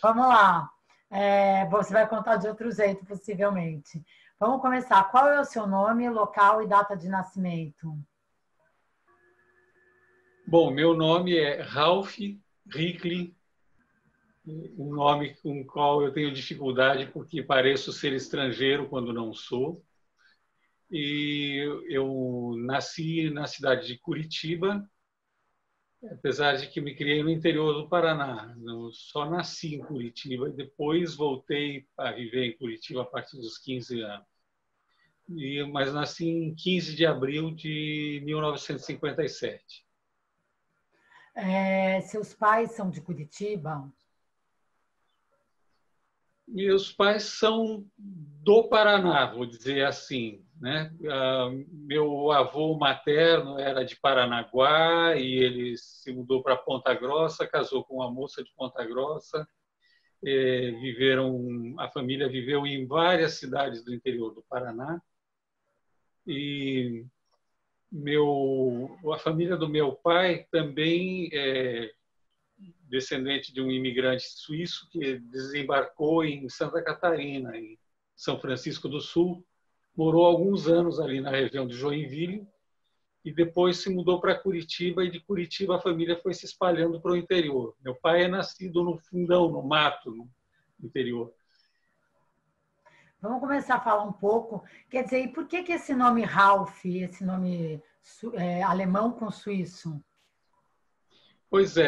Vamos lá. Você vai contar de outro jeito, possivelmente. Vamos começar. Qual é o seu nome, local e data de nascimento? Bom, meu nome é Ralph Rickley, um nome com o qual eu tenho dificuldade porque pareço ser estrangeiro quando não sou. E eu nasci na cidade de Curitiba, apesar de que me criei no interior do Paraná. Eu só nasci em Curitiba e depois voltei a viver em Curitiba a partir dos 15 anos. Mas nasci em 15 de abril de 1957. Seus pais são de Curitiba? Meus pais são do Paraná, vou dizer assim, né? Meu avô materno era de Paranaguá e ele se mudou para Ponta Grossa, casou com uma moça de Ponta Grossa. A família viveu em várias cidades do interior do Paraná. E a família do meu pai também é descendente de um imigrante suíço que desembarcou em Santa Catarina, em São Francisco do Sul, morou alguns anos ali na região de Joinville e depois se mudou para Curitiba e de Curitiba a família foi se espalhando para o interior. Meu pai é nascido no fundão, no mato, no interior. Vamos começar a falar um pouco. Quer dizer, e por que esse nome Ralph, esse nome alemão com suíço? Pois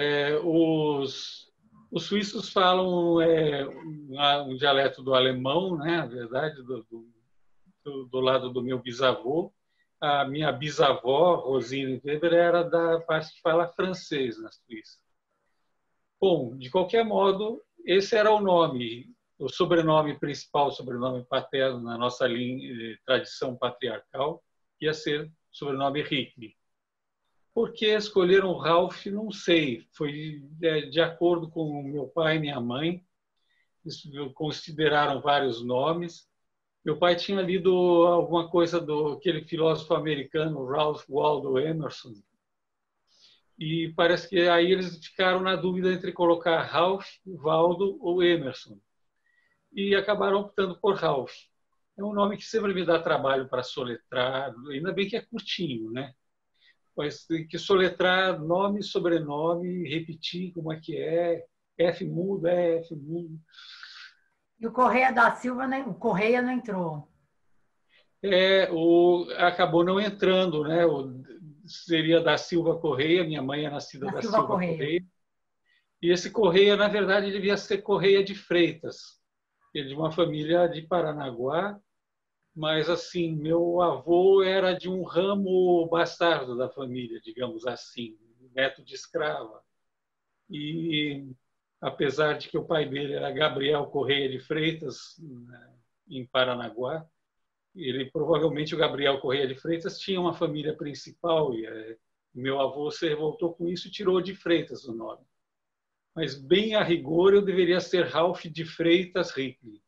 os suíços falam um dialeto do alemão, né? Na verdade, do lado do meu bisavô. A minha bisavó, Rosine Weber, era da parte que fala francês na Suíça. Bom, de qualquer modo, esse era o nome, o sobrenome principal, o sobrenome paterno na nossa tradição patriarcal, ia ser o sobrenome Rickley. Por que escolheram Ralph? Não sei. Foi de acordo com meu pai e minha mãe. Eles consideraram vários nomes. Meu pai tinha lido alguma coisa do aquele filósofo americano Ralph Waldo Emerson. E parece que aí eles ficaram na dúvida entre colocar Ralph, Waldo ou Emerson. E acabaram optando por Ralph. É um nome que sempre me dá trabalho para soletrar, ainda bem que é curtinho, né? Mas tem que soletrar nome, sobrenome, repetir como é que é, F mudo, F mudo. E o Correia da Silva, o Correia não entrou. Acabou não entrando, né? Seria da Silva Correia, minha mãe é nascida da Silva Silva Correia. Correia. E esse Correia, na verdade, devia ser Correia de Freitas. Ele é de uma família de Paranaguá, mas assim, meu avô era de um ramo bastardo da família, digamos assim, neto de escrava. E apesar de que o pai dele era Gabriel Correia de Freitas, né, em Paranaguá, provavelmente o Gabriel Correia de Freitas tinha uma família principal e meu avô se revoltou com isso e tirou de Freitas o nome. Mas bem a rigor eu deveria ser Ralph de Freitas Rickley.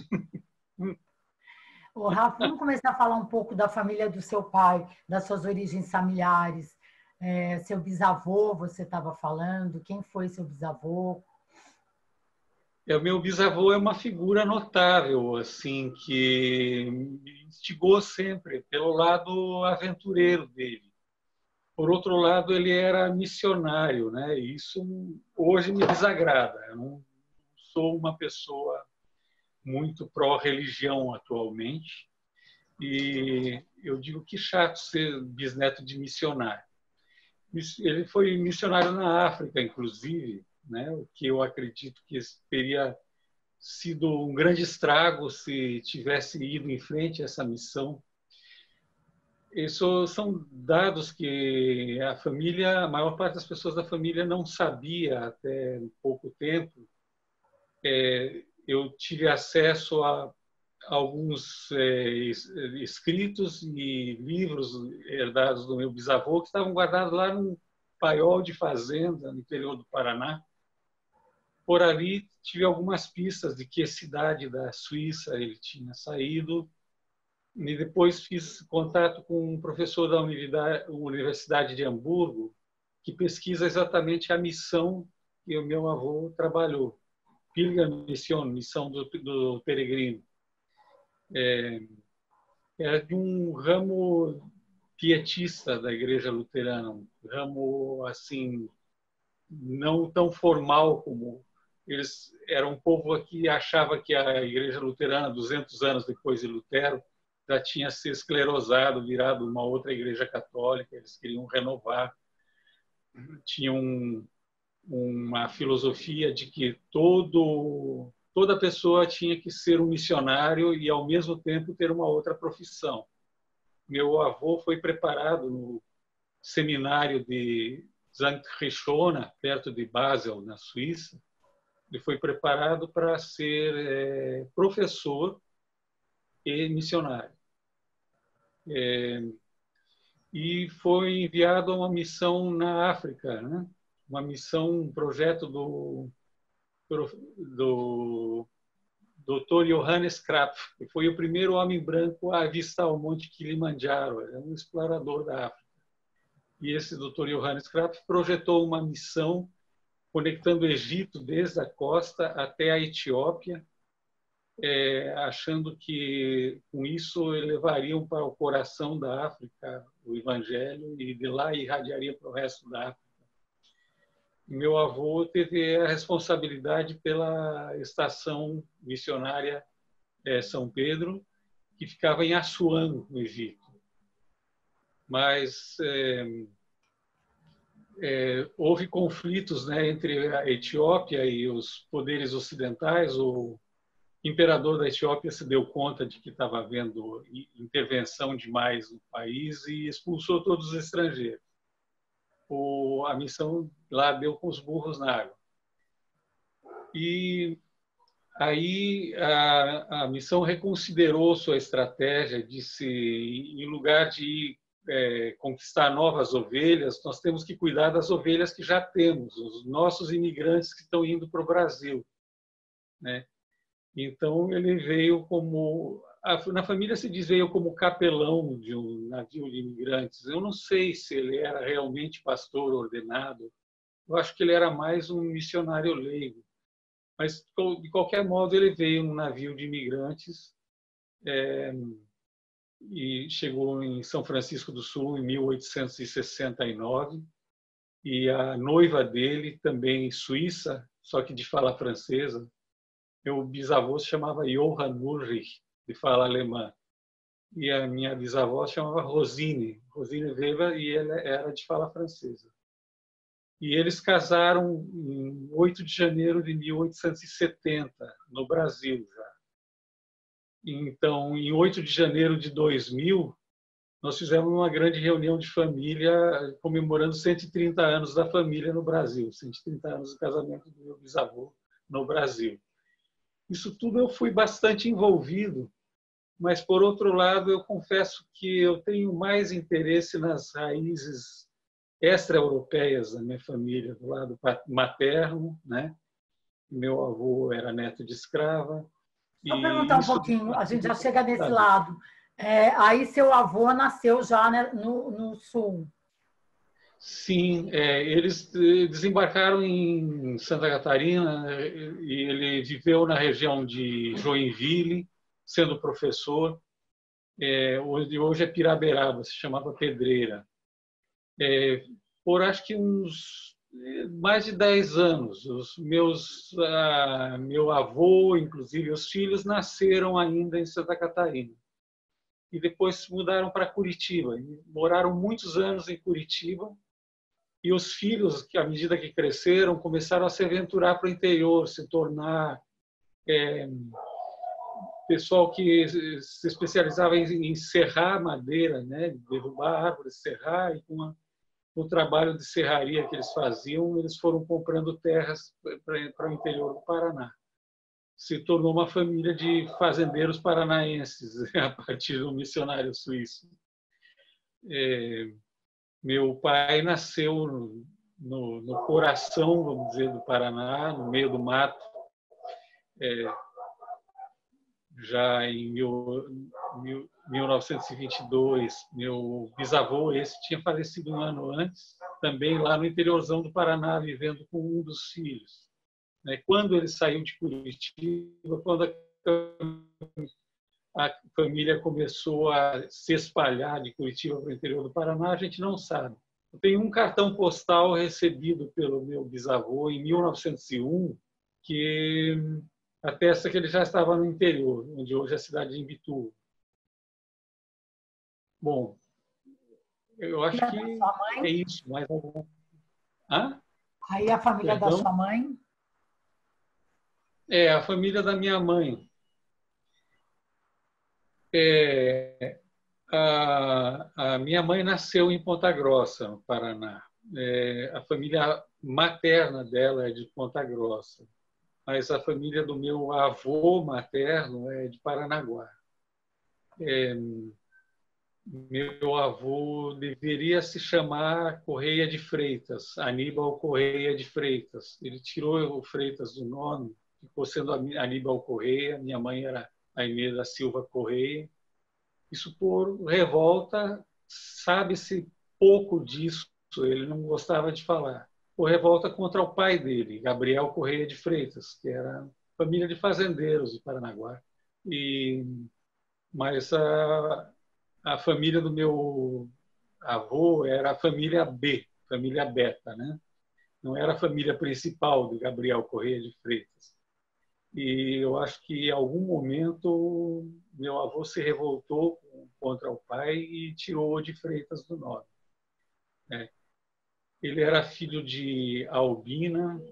Rafa, vamos começar a falar um pouco da família do seu pai, das suas origens familiares. Seu bisavô, você estava falando, quem foi seu bisavô? O meu bisavô é uma figura notável, assim, que me instigou sempre pelo lado aventureiro dele. Por outro lado, ele era missionário, né? E isso hoje me desagrada. Eu não sou uma pessoa muito pró-religião atualmente. E eu digo que chato ser bisneto de missionário. Ele foi missionário na África, inclusive, né? O que eu acredito que teria sido um grande estrago se tivesse ido em frente a essa missão. Isso são dados que a maior parte das pessoas da família não sabia até pouco tempo. Eu tive acesso a alguns escritos e livros herdados do meu bisavô que estavam guardados lá num paiol de fazenda no interior do Paraná. Por ali tive algumas pistas de que cidade da Suíça ele tinha saído e depois fiz contato com um professor da Universidade de Hamburgo que pesquisa exatamente a missão que o meu avô trabalhou. Pilgrim Mission, missão do peregrino. Era de um ramo pietista da Igreja Luterana, um ramo assim não tão formal como eles eram. Um povo que achava que a Igreja Luterana, 200 anos depois de Lutero, já tinha se esclerosado, virado uma outra Igreja Católica. Eles queriam renovar. Tinham uma filosofia de que toda pessoa tinha que ser um missionário e, ao mesmo tempo, ter uma outra profissão. Meu avô foi preparado no seminário de Sankt Richona, perto de Basel, na Suíça. Ele foi preparado para ser professor e missionário. E foi enviado a uma missão na África, né? Uma missão, um projeto do Dr. Johannes Krapf, que foi o primeiro homem branco a avistar o Monte Kilimanjaro, era um explorador da África. E esse Dr. Johannes Krapf projetou uma missão conectando o Egito desde a costa até a Etiópia, achando que com isso levariam para o coração da África o Evangelho e de lá irradiaria para o resto da África. Meu avô teve a responsabilidade pela estação missionária São Pedro, que ficava em Assuã, no Egito. Mas houve conflitos, né, entre a Etiópia e os poderes ocidentais. O imperador da Etiópia se deu conta de que estava havendo intervenção demais no país e expulsou todos os estrangeiros. A missão lá deu com os burros na água. E aí a missão reconsiderou sua estratégia, disse, em lugar de conquistar novas ovelhas, nós temos que cuidar das ovelhas que já temos, os nossos imigrantes que estão indo para o Brasil, né? Então ele veio como, na família se diz, veio como capelão de um navio de imigrantes. Eu não sei se ele era realmente pastor ordenado. Eu acho que ele era mais um missionário leigo. Mas, de qualquer modo, ele veio num navio de imigrantes e chegou em São Francisco do Sul em 1869. E a noiva dele, também suíça, só que de fala francesa, meu bisavô se chamava Johann Ulrich, de fala alemã. E a minha bisavó se chamava Rosine Weber, e ela era de fala francesa. E eles casaram em 8 de janeiro de 1870, no Brasil já. Então, em 8 de janeiro de 2000, nós fizemos uma grande reunião de família comemorando 130 anos da família no Brasil, 130 anos do casamento do meu bisavô no Brasil. Isso tudo eu fui bastante envolvido, mas, por outro lado, eu confesso que eu tenho mais interesse nas raízes extra-europeias da minha família, do lado materno, né? Meu avô era neto de escrava. Vou perguntar um pouquinho, a gente já chega nesse lado. Aí seu avô nasceu já, né, no Sul. Sim, eles desembarcaram em Santa Catarina e ele viveu na região de Joinville, sendo professor. Hoje é Piraberaba, se chamava Pedreira. Por acho que uns mais de 10 anos. Meu avô, inclusive os filhos, nasceram ainda em Santa Catarina. E depois mudaram para Curitiba. E moraram muitos anos em Curitiba. E os filhos, que à medida que cresceram, começaram a se aventurar para o interior, se tornar pessoal que se especializava em serrar madeira, né? Derrubar árvores, serrar, e com o trabalho de serraria que eles faziam, eles foram comprando terras para o interior do Paraná. Se tornou uma família de fazendeiros paranaenses, a partir do missionário suíço. Meu pai nasceu no coração, vamos dizer, do Paraná, no meio do mato, já em 1922. Meu bisavô, esse, tinha falecido um ano antes, também lá no interiorzão do Paraná, vivendo com um dos filhos. né? Quando ele saiu de Curitiba, quando a família começou a se espalhar de Curitiba para o interior do Paraná, a gente não sabe. Eu tenho um cartão postal recebido pelo meu bisavô em 1901, que atesta que ele já estava no interior, onde hoje é a cidade de Imbituba. Bom, eu acho que é isso. Mais algum? Hã? Aí a família da Perdão? sua mãe? É, a família da minha mãe. A minha mãe nasceu em Ponta Grossa, no Paraná. A família materna dela é de Ponta Grossa, mas a família do meu avô materno é de Paranaguá. Meu avô deveria se chamar Correia de Freitas, Aníbal Correia de Freitas. Ele tirou o Freitas do nome, ficou sendo Aníbal Correia. Minha mãe era Aimee da Silva Correia. Isso por revolta, sabe-se pouco disso, ele não gostava de falar. Por revolta contra o pai dele, Gabriel Correia de Freitas, que era família de fazendeiros de Paranaguá. Mas a família do meu avô era a família B, família Beta, né? Não era a família principal de Gabriel Correia de Freitas. E eu acho que em algum momento meu avô se revoltou contra o pai e tirou de Freitas do nome. Ele era filho de Albina,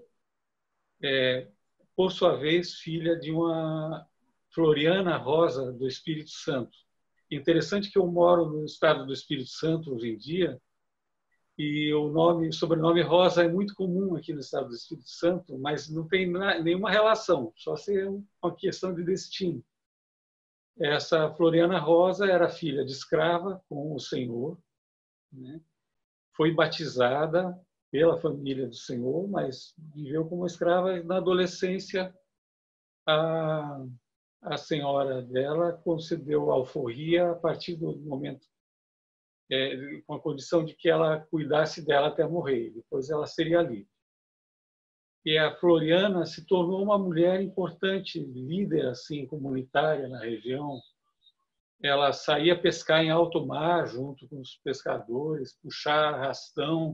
por sua vez filha de uma Floriana Rosa do Espírito Santo. Interessante que eu moro no estado do Espírito Santo hoje em dia e o sobrenome Rosa é muito comum aqui no estado do Espírito Santo, mas não tem nenhuma relação, só ser uma questão de destino. Essa Floriana Rosa era filha de escrava com o senhor, né? Foi batizada pela família do senhor, mas viveu como escrava. Na adolescência, a senhora dela concedeu alforria a partir do momento, com a condição de que ela cuidasse dela até morrer. Depois ela seria livre. E a Floriana se tornou uma mulher importante, líder assim comunitária na região. Ela saía pescar em alto mar junto com os pescadores, puxar arrastão,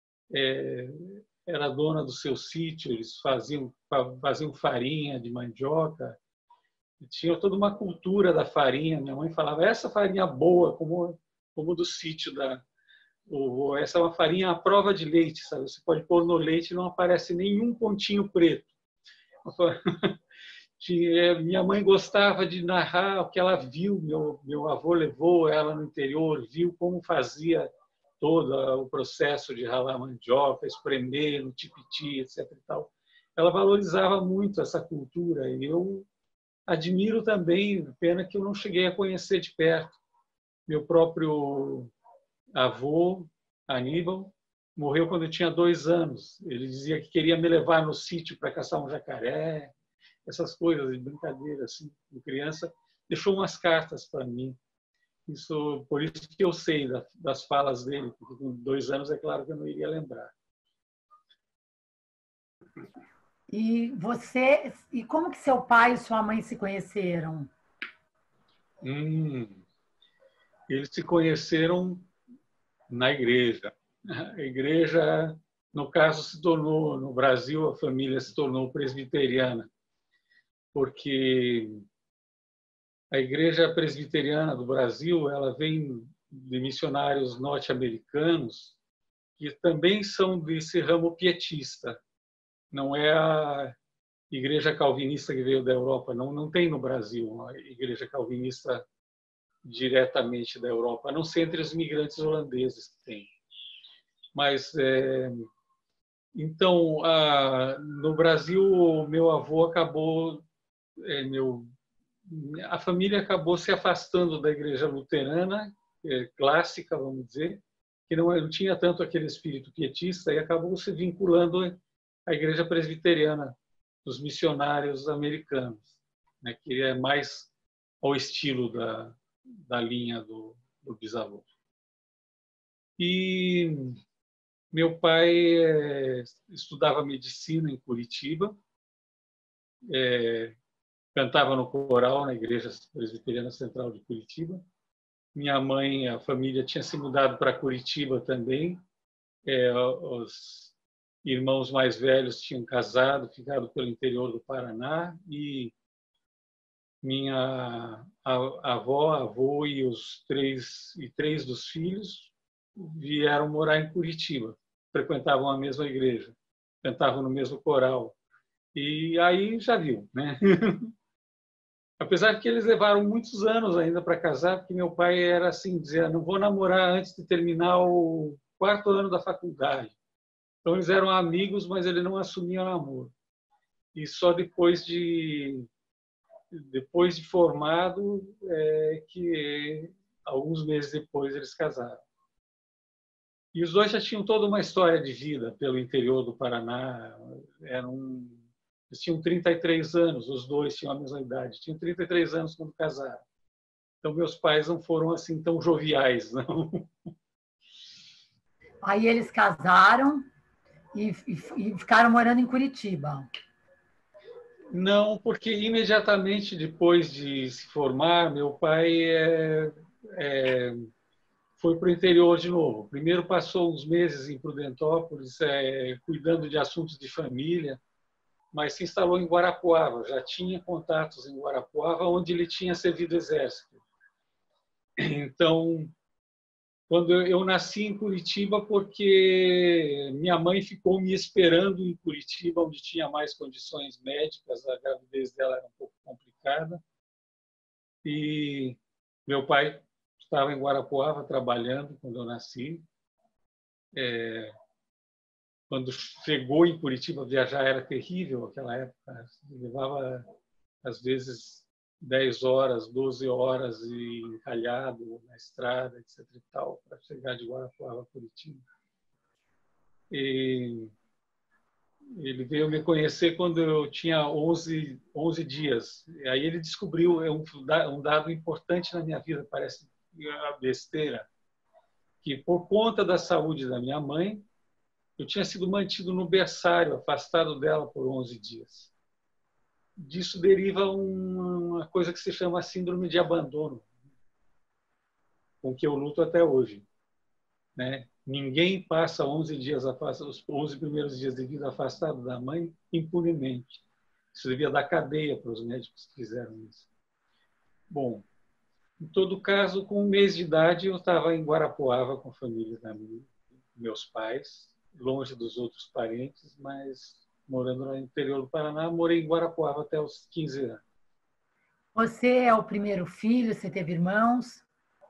era dona do seu sítio, eles faziam farinha de mandioca, e tinha toda uma cultura da farinha. Minha mãe falava, essa farinha boa, como do sítio essa é uma farinha à prova de leite, sabe? Você pode pôr no leite e não aparece nenhum pontinho preto. Minha mãe gostava de narrar o que ela viu. Meu avô levou ela no interior, viu como fazia todo o processo de ralar mandioca, espremer no tipiti, etc. E tal. Ela valorizava muito essa cultura e eu admiro também, pena que eu não cheguei a conhecer de perto. Meu próprio avô, Aníbal, morreu quando eu tinha 2 anos. Ele dizia que queria me levar no sítio para caçar um jacaré, essas coisas de brincadeira assim, de criança. Deixou umas cartas para mim. Por isso que eu sei das falas dele, porque com 2 anos é claro que eu não iria lembrar. E como que seu pai e sua mãe se conheceram? Eles se conheceram na igreja. A igreja, no caso, se tornou, no Brasil, a família se tornou presbiteriana, porque a igreja presbiteriana do Brasil, ela vem de missionários norte-americanos que também são desse ramo pietista. Não é a igreja calvinista que veio da Europa, não tem no Brasil a igreja calvinista diretamente da Europa, a não ser entre os imigrantes holandeses que tem. Mas, então, no Brasil, meu avô acabou, a família acabou se afastando da igreja luterana, clássica, vamos dizer, que não tinha tanto aquele espírito pietista, e acabou se vinculando à igreja presbiteriana dos missionários americanos, né, que é mais ao estilo da linha do bisavô. E meu pai estudava medicina em Curitiba, cantava no coral na Igreja Presbiteriana Central de Curitiba. Minha mãe, a família tinha se mudado para Curitiba também. Os irmãos mais velhos tinham casado, ficado pelo interior do Paraná, e minha avó, avô e três dos filhos vieram morar em Curitiba. Frequentavam a mesma igreja, cantavam no mesmo coral. E aí já viu, né? Apesar de que eles levaram muitos anos ainda para casar, porque meu pai era assim, dizia, não vou namorar antes de terminar o 4º ano da faculdade. Então eles eram amigos, mas ele não assumia o namoro. E só depois de formado que alguns meses depois eles casaram. E os dois já tinham toda uma história de vida pelo interior do Paraná. Eles tinham 33 anos, os dois tinham a mesma idade. Tinham 33 anos quando casaram. Então, meus pais não foram assim tão joviais, não. Aí eles casaram e ficaram morando em Curitiba. Não, porque imediatamente depois de se formar, meu pai foi para o interior de novo. Primeiro passou uns meses em Prudentópolis, cuidando de assuntos de família, mas se instalou em Guarapuava. Já tinha contatos em Guarapuava, onde ele tinha servido exército. Então, quando eu nasci em Curitiba, porque minha mãe ficou me esperando em Curitiba, onde tinha mais condições médicas, a gravidez dela era um pouco complicada, e meu pai estava em Guarapuava trabalhando quando eu nasci. Quando chegou em Curitiba, viajar era terrível naquela época, levava às vezes 10 horas, 12 horas e encalhado na estrada, etc. e tal, para chegar de Guarapuava a Curitiba. E ele veio me conhecer quando eu tinha 11 dias. E aí ele descobriu um dado importante na minha vida, parece uma besteira, que por conta da saúde da minha mãe, eu tinha sido mantido no berçário, afastado dela por 11 dias. Disso deriva uma coisa que se chama síndrome de abandono, com que eu luto até hoje, né? Ninguém passa 11 dias os 11 primeiros dias de vida afastado da mãe impunemente. Isso devia dar cadeia para os médicos que fizeram isso. Bom, em todo caso, com 1 mês de idade, eu estava em Guarapuava com a família meus pais, longe dos outros parentes, mas morando no interior do Paraná. Morei em Guarapuava até os 15 anos. Você é o primeiro filho? Você teve irmãos?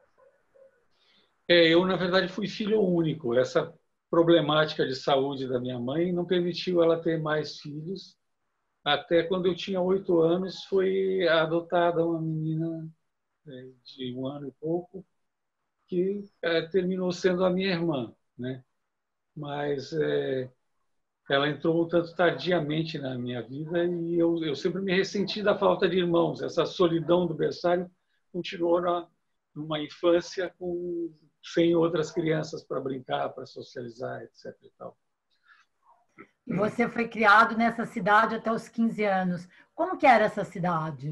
Eu, na verdade, fui filho único. Essa problemática de saúde da minha mãe não permitiu ela ter mais filhos. Até quando eu tinha 8 anos, foi adotada uma menina de 1 ano e pouco, que terminou sendo a minha irmã, né? Mas ela entrou um tanto tardiamente na minha vida e eu sempre me ressenti da falta de irmãos. Essa solidão do berçário continuou numa infância sem outras crianças para brincar, para socializar, etc. E tal. E você foi criado nessa cidade até os 15 anos. Como que era essa cidade?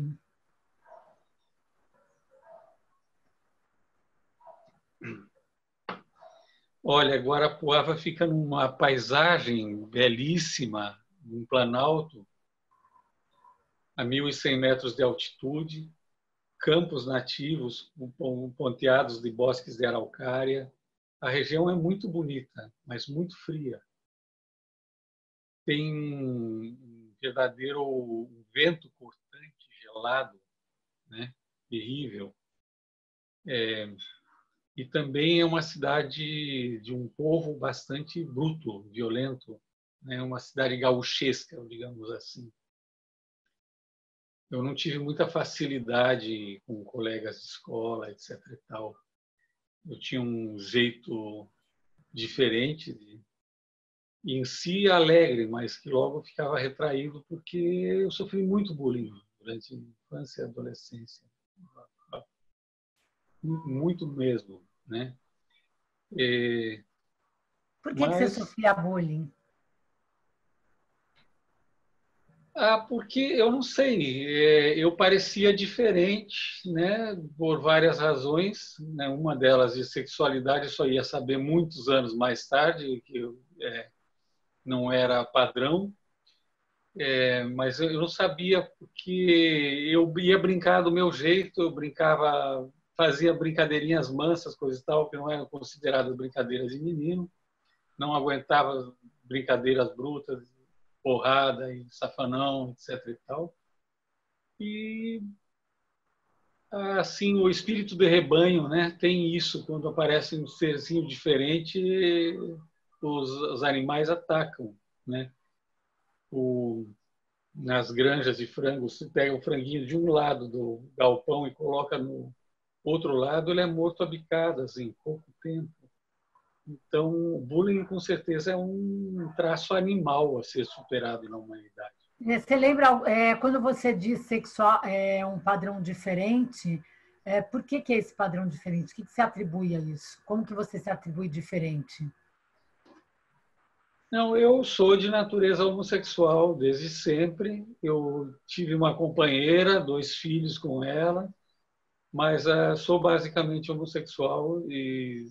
Olha, Guarapuava fica numa paisagem belíssima, num planalto, a 1.100 metros de altitude, campos nativos ponteados de bosques de araucária. A região é muito bonita, mas muito fria. Tem um verdadeiro vento cortante, gelado, né? Terrível. E também é uma cidade de um povo bastante bruto, violento, né? Uma cidade gauchesca, digamos assim. Eu não tive muita facilidade com colegas de escola, etc. e tal. Eu tinha um jeito diferente em si alegre, mas que logo ficava retraído porque eu sofri muito bullying durante a infância e a adolescência, muito mesmo, né? Por que você Mas sofria bullying? Porque eu não sei, eu parecia diferente, né, por várias razões, né, uma delas de sexualidade, eu só ia saber muitos anos mais tarde, que eu não era padrão, mas eu não sabia porque eu ia brincar do meu jeito, eu brincava, fazia brincadeirinhas mansas, coisas e tal, que não eram consideradas brincadeiras de menino, não aguentava brincadeiras brutas, porrada e safanão, etc. e tal. E assim, o espírito de rebanho, né, tem isso, quando aparece um serzinho diferente, os animais atacam, né? O, nas granjas de frango, se pega o franguinho de um lado do galpão e coloca no outro lado, ele é morto a bicadas em pouco tempo. Então, o bullying, com certeza, é um traço animal a ser superado na humanidade. Você lembra, quando você diz sexual é um padrão diferente, por que é esse padrão diferente? O que se atribui a isso? Como que você se atribui diferente? Não, eu sou de natureza homossexual desde sempre. Eu tive uma companheira, 2 filhos com ela, mas sou basicamente homossexual e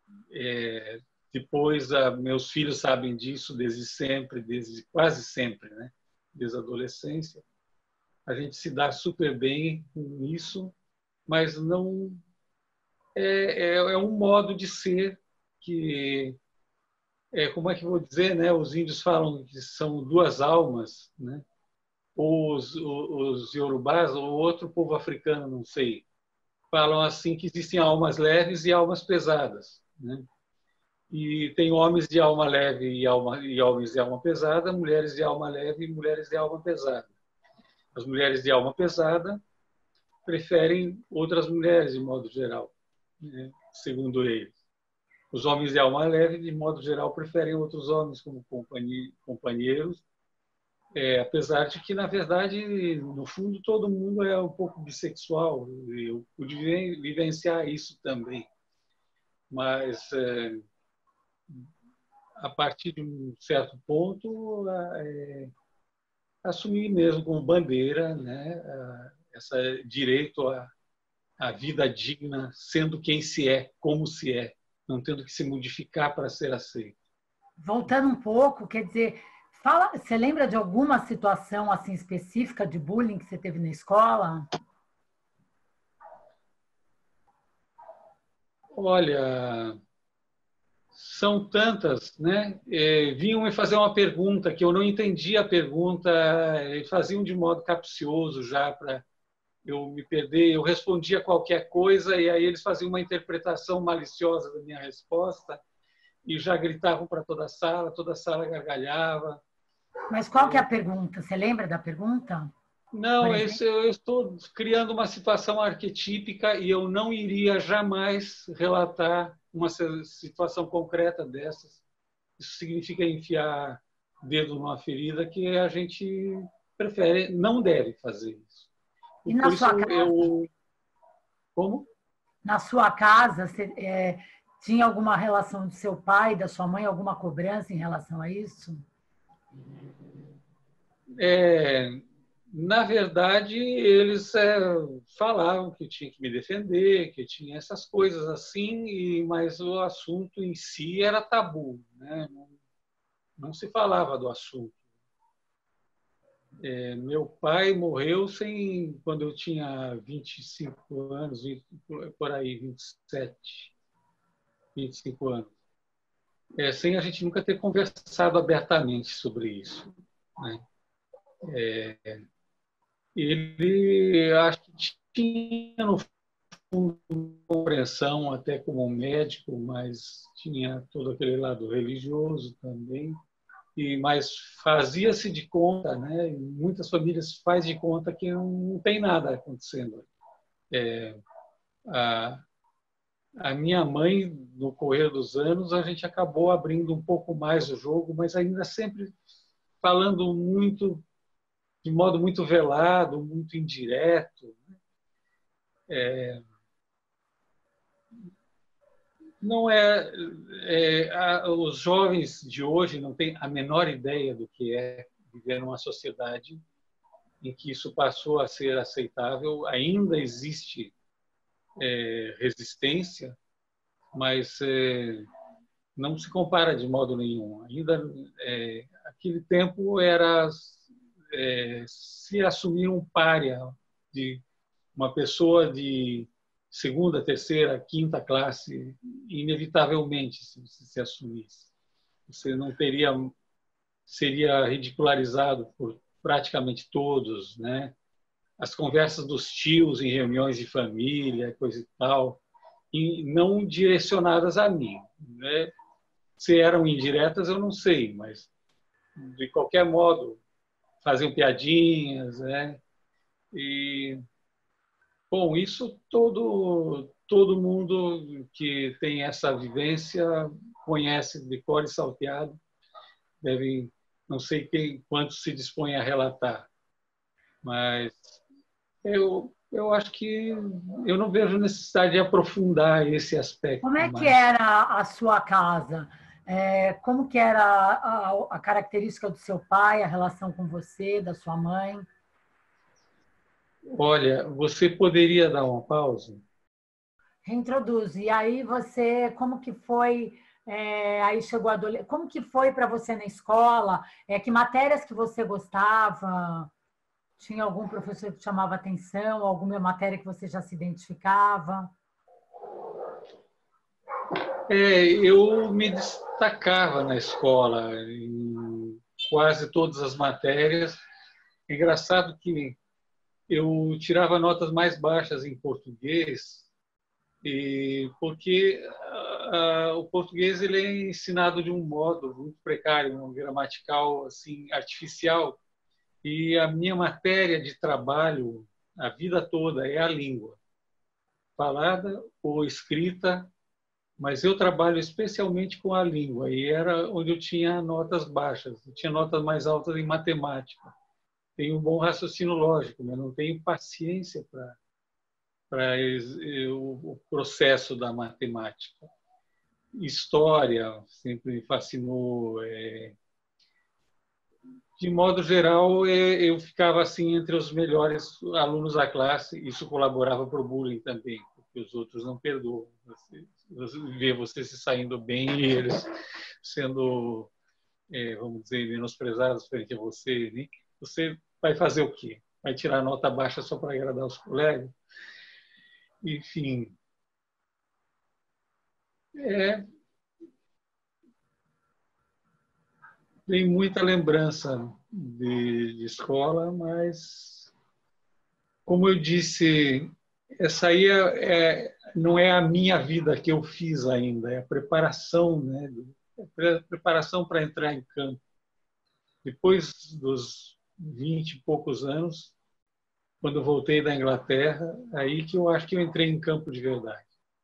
depois meus filhos sabem disso desde sempre, desde quase sempre, né? Desde a adolescência. A gente se dá super bem com isso, mas não é um modo de ser que como é que eu vou dizer, né? Os índios falam que são 2 almas, né? Ou os iorubás ou outro povo africano, não sei, falam assim que existem almas leves e almas pesadas, né? E tem homens de alma leve e homens de alma pesada, mulheres de alma leve e mulheres de alma pesada. As mulheres de alma pesada preferem outras mulheres, de modo geral, né? Segundo eles. Os homens de alma leve, de modo geral, preferem outros homens como companheiros, apesar de que, na verdade, no fundo, todo mundo é um pouco bissexual. Eu pude vivenciar isso também. Mas, a partir de um certo ponto, assumir mesmo como bandeira, né, esse direito à vida digna, sendo quem se é, como se é, não tendo que se modificar para ser aceito. Voltando um pouco, quer dizer, você lembra de alguma situação assim específica de bullying que você teve na escola? Olha, são tantas, né? Vinham me fazer uma pergunta que eu não entendi a pergunta, e faziam de modo capcioso já para eu me perder. Eu respondia qualquer coisa e aí eles faziam uma interpretação maliciosa da minha resposta e já gritavam para toda a sala gargalhava. Mas qual que é a pergunta? Você lembra da pergunta? Por Não, exemplo? eu estou criando uma situação arquetípica e eu não iria jamais relatar uma situação concreta dessas. Isso significa enfiar dedo numa ferida que a gente prefere, não deve fazer isso. E Por na isso sua casa? como? Na sua casa, você, tinha alguma relação do seu pai, da sua mãe, alguma cobrança em relação a isso? É, na verdade, eles falavam que tinha que me defender, que tinha essas coisas assim, mas o assunto em si era tabu, né? Não se falava do assunto. Meu pai morreu quando eu tinha 25 anos, por aí, 27, 25 anos. Sem a gente nunca ter conversado abertamente sobre isso, né? Ele, acho que tinha, no fundo, compreensão, até como médico, mas tinha todo aquele lado religioso também. Mas fazia-se de conta, né? Muitas famílias faz de conta que não tem nada acontecendo. A, a minha mãe, no correr dos anos, a gente acabou abrindo um pouco mais o jogo, mas ainda sempre falando muito, de modo muito velado, muito indireto. Não os jovens de hoje não têm a menor ideia do que é viver numa sociedade em que isso passou a ser aceitável. Ainda existe resistência, mas não se compara de modo nenhum. Ainda aquele tempo era se assumir um pária de uma pessoa de segunda, terceira, quinta classe, inevitavelmente se assumisse. Você não teria, seria ridicularizado por praticamente todos, né? As conversas dos tios em reuniões de família, coisa e tal, e não direcionadas a mim, né? Se eram indiretas, eu não sei, mas de qualquer modo faziam piadinhas, né? E bom, isso todo mundo que tem essa vivência conhece de cor e salteado, deve, não sei quanto se dispõe a relatar, mas eu acho que eu não vejo necessidade de aprofundar esse aspecto. Como é que Mas, era a sua casa? Como que era a característica do seu pai, a relação com você, da sua mãe? olha, você poderia dar uma pausa? Reintroduz. E aí você, como que foi? Aí chegou a como que foi para você na escola? Que matérias que você gostava? Tinha algum professor que chamava atenção? Alguma matéria que você já se identificava? Eu me destacava na escola em quase todas as matérias. Engraçado que eu tirava notas mais baixas em português, porque o português ele é ensinado de um modo muito precário, um gramatical assim artificial, e a minha matéria de trabalho a vida toda é a língua, falada ou escrita, mas eu trabalho especialmente com a língua, e era onde eu tinha notas baixas, eu tinha notas mais altas em matemática. Tenho um bom raciocínio lógico, mas não tenho paciência para o processo da matemática. História sempre me fascinou. De modo geral, eu ficava assim entre os melhores alunos da classe. Isso colaborava para o bullying também, porque os outros não perdoam. Você vê você se saindo bem e eles sendo, vamos dizer, menosprezados frente a você. Né? Você vai fazer o quê? Vai tirar nota baixa só para agradar os colegas? Enfim, é, tem muita lembrança de escola, mas, como eu disse, essa aí não é a minha vida que eu fiz ainda, é a preparação, né? A preparação para entrar em campo. Depois dos 20 e poucos anos, quando eu voltei da Inglaterra, aí que eu acho que eu entrei em campo de verdade.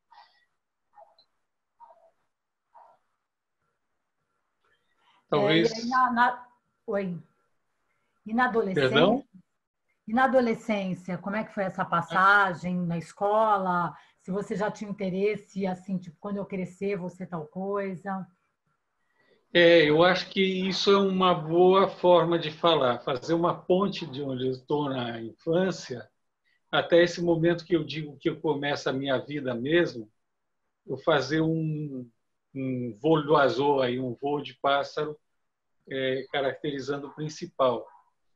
E aí Talvez, Oi. E na adolescência? perdão? E na adolescência, como é que foi essa passagem na escola? Se você já tinha interesse, assim, tipo, quando eu crescer, vou ser tal coisa? Eu acho que isso é uma boa forma de falar, fazer uma ponte de onde eu estou na infância até esse momento que eu digo que eu começo a minha vida mesmo, eu fazer um voo do azul, aí, um voo de pássaro, caracterizando o principal.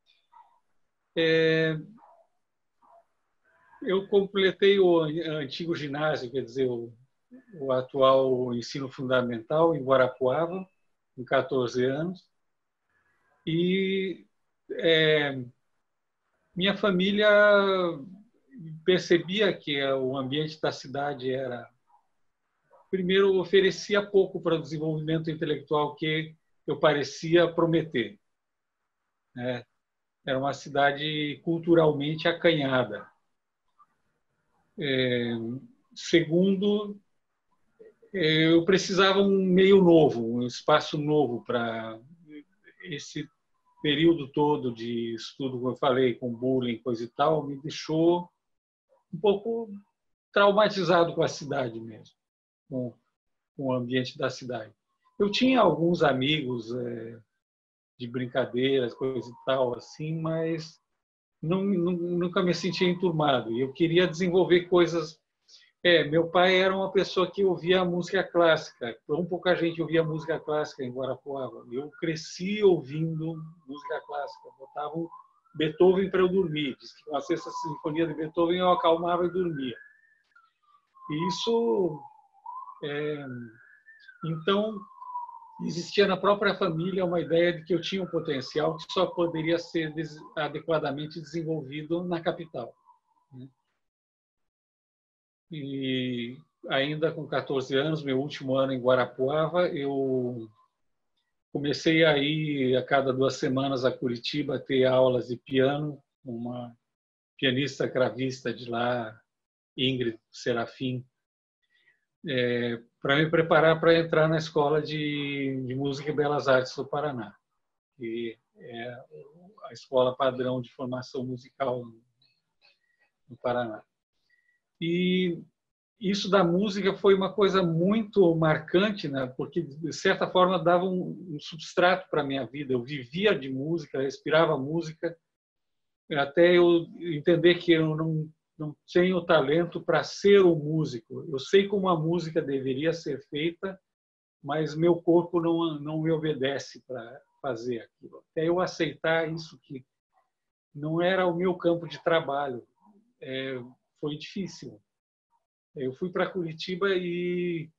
Eu completei o antigo ginásio, quer dizer, o atual ensino fundamental em Guarapuava, com 14 anos, e minha família percebia que o ambiente da cidade era, primeiro, oferecia pouco para o desenvolvimento intelectual que eu parecia prometer, né? Era uma cidade culturalmente acanhada. Segundo, eu precisava um meio novo, um espaço novo para esse período todo de estudo, como eu falei, com bullying, coisa e tal, me deixou um pouco traumatizado com a cidade mesmo, com o ambiente da cidade. Eu tinha alguns amigos de brincadeiras, coisa e tal, assim, mas nunca me sentia enturmado. E eu queria desenvolver coisas. Meu pai era uma pessoa que ouvia música clássica. Tão pouca gente ouvia música clássica em Guarapuava. Eu cresci ouvindo música clássica. Botavam Beethoven para eu dormir. Diz que com a Sexta Sinfonia de Beethoven eu acalmava e dormia. E isso, então, existia na própria família uma ideia de que eu tinha um potencial que só poderia ser adequadamente desenvolvido na capital. E ainda com 14 anos, meu último ano em Guarapuava, eu comecei a ir a cada 2 semanas a Curitiba ter aulas de piano, uma pianista cravista de lá, Ingrid Serafim, para me preparar para entrar na Escola de Música e Belas Artes do Paraná, que é a escola padrão de formação musical no Paraná. E isso da música foi uma coisa muito marcante, né? Porque, de certa forma, dava um substrato para a minha vida. Eu vivia de música, respirava música, até eu entender que eu não tenho talento para ser um músico. Eu sei como a música deveria ser feita, mas meu corpo não me obedece para fazer aquilo. Até eu aceitar isso, que não era o meu campo de trabalho, foi difícil. Eu fui para Curitiba e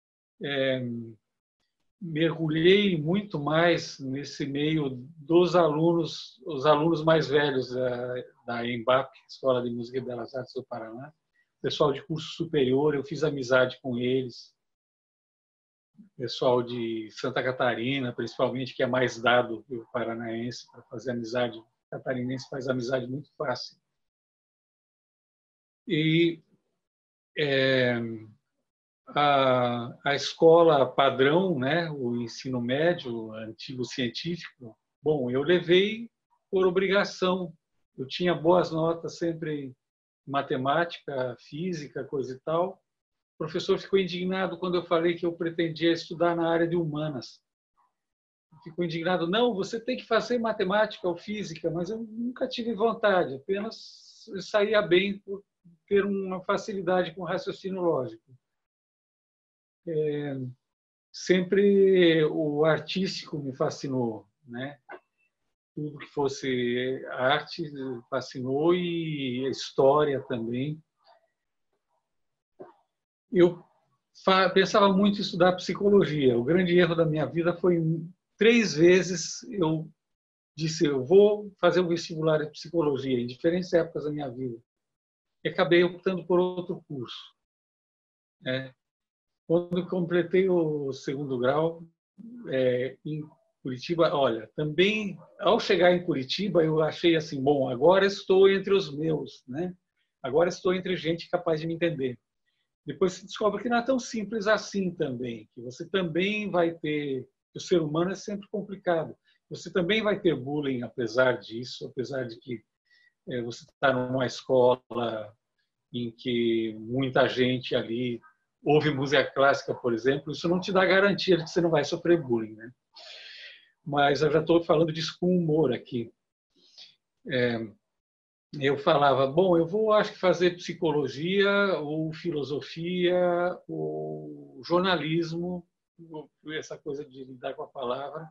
mergulhei muito mais nesse meio dos alunos, os alunos mais velhos da EMBAP, Escola de Música e Belas Artes do Paraná, pessoal de curso superior, eu fiz amizade com eles, pessoal de Santa Catarina, principalmente, que é mais dado que o paranaense para fazer amizade. O catarinense faz amizade muito fácil. E a escola padrão, né, o ensino médio, antigo científico, bom, eu levei por obrigação. Eu tinha boas notas sempre em matemática, física, coisa e tal. O professor ficou indignado quando eu falei que eu pretendia estudar na área de humanas. Ficou indignado, não, você tem que fazer matemática ou física, mas eu nunca tive vontade, apenas saía bem por ter uma facilidade com raciocínio lógico. Sempre o artístico me fascinou, né? Tudo que fosse arte fascinou, e a história também. Eu pensava muito em estudar psicologia. O grande erro da minha vida foi 3 vezes eu disse, eu vou fazer um vestibular de psicologia em diferentes épocas da minha vida. E acabei optando por outro curso. Quando completei o 2º grau em Curitiba, olha, também ao chegar em Curitiba eu achei assim, bom, agora estou entre os meus, né? Agora estou entre gente capaz de me entender. Depois se descobre que não é tão simples assim também, que você também vai ter, que o ser humano é sempre complicado. Você também vai ter bullying apesar disso, apesar de que você está numa escola em que muita gente ali ouve música clássica, por exemplo, isso não te dá garantia de que você não vai sofrer bullying, né? Mas eu já estou falando disso com humor aqui. Eu falava, bom, eu vou, acho que fazer psicologia ou filosofia ou jornalismo, essa coisa de lidar com a palavra.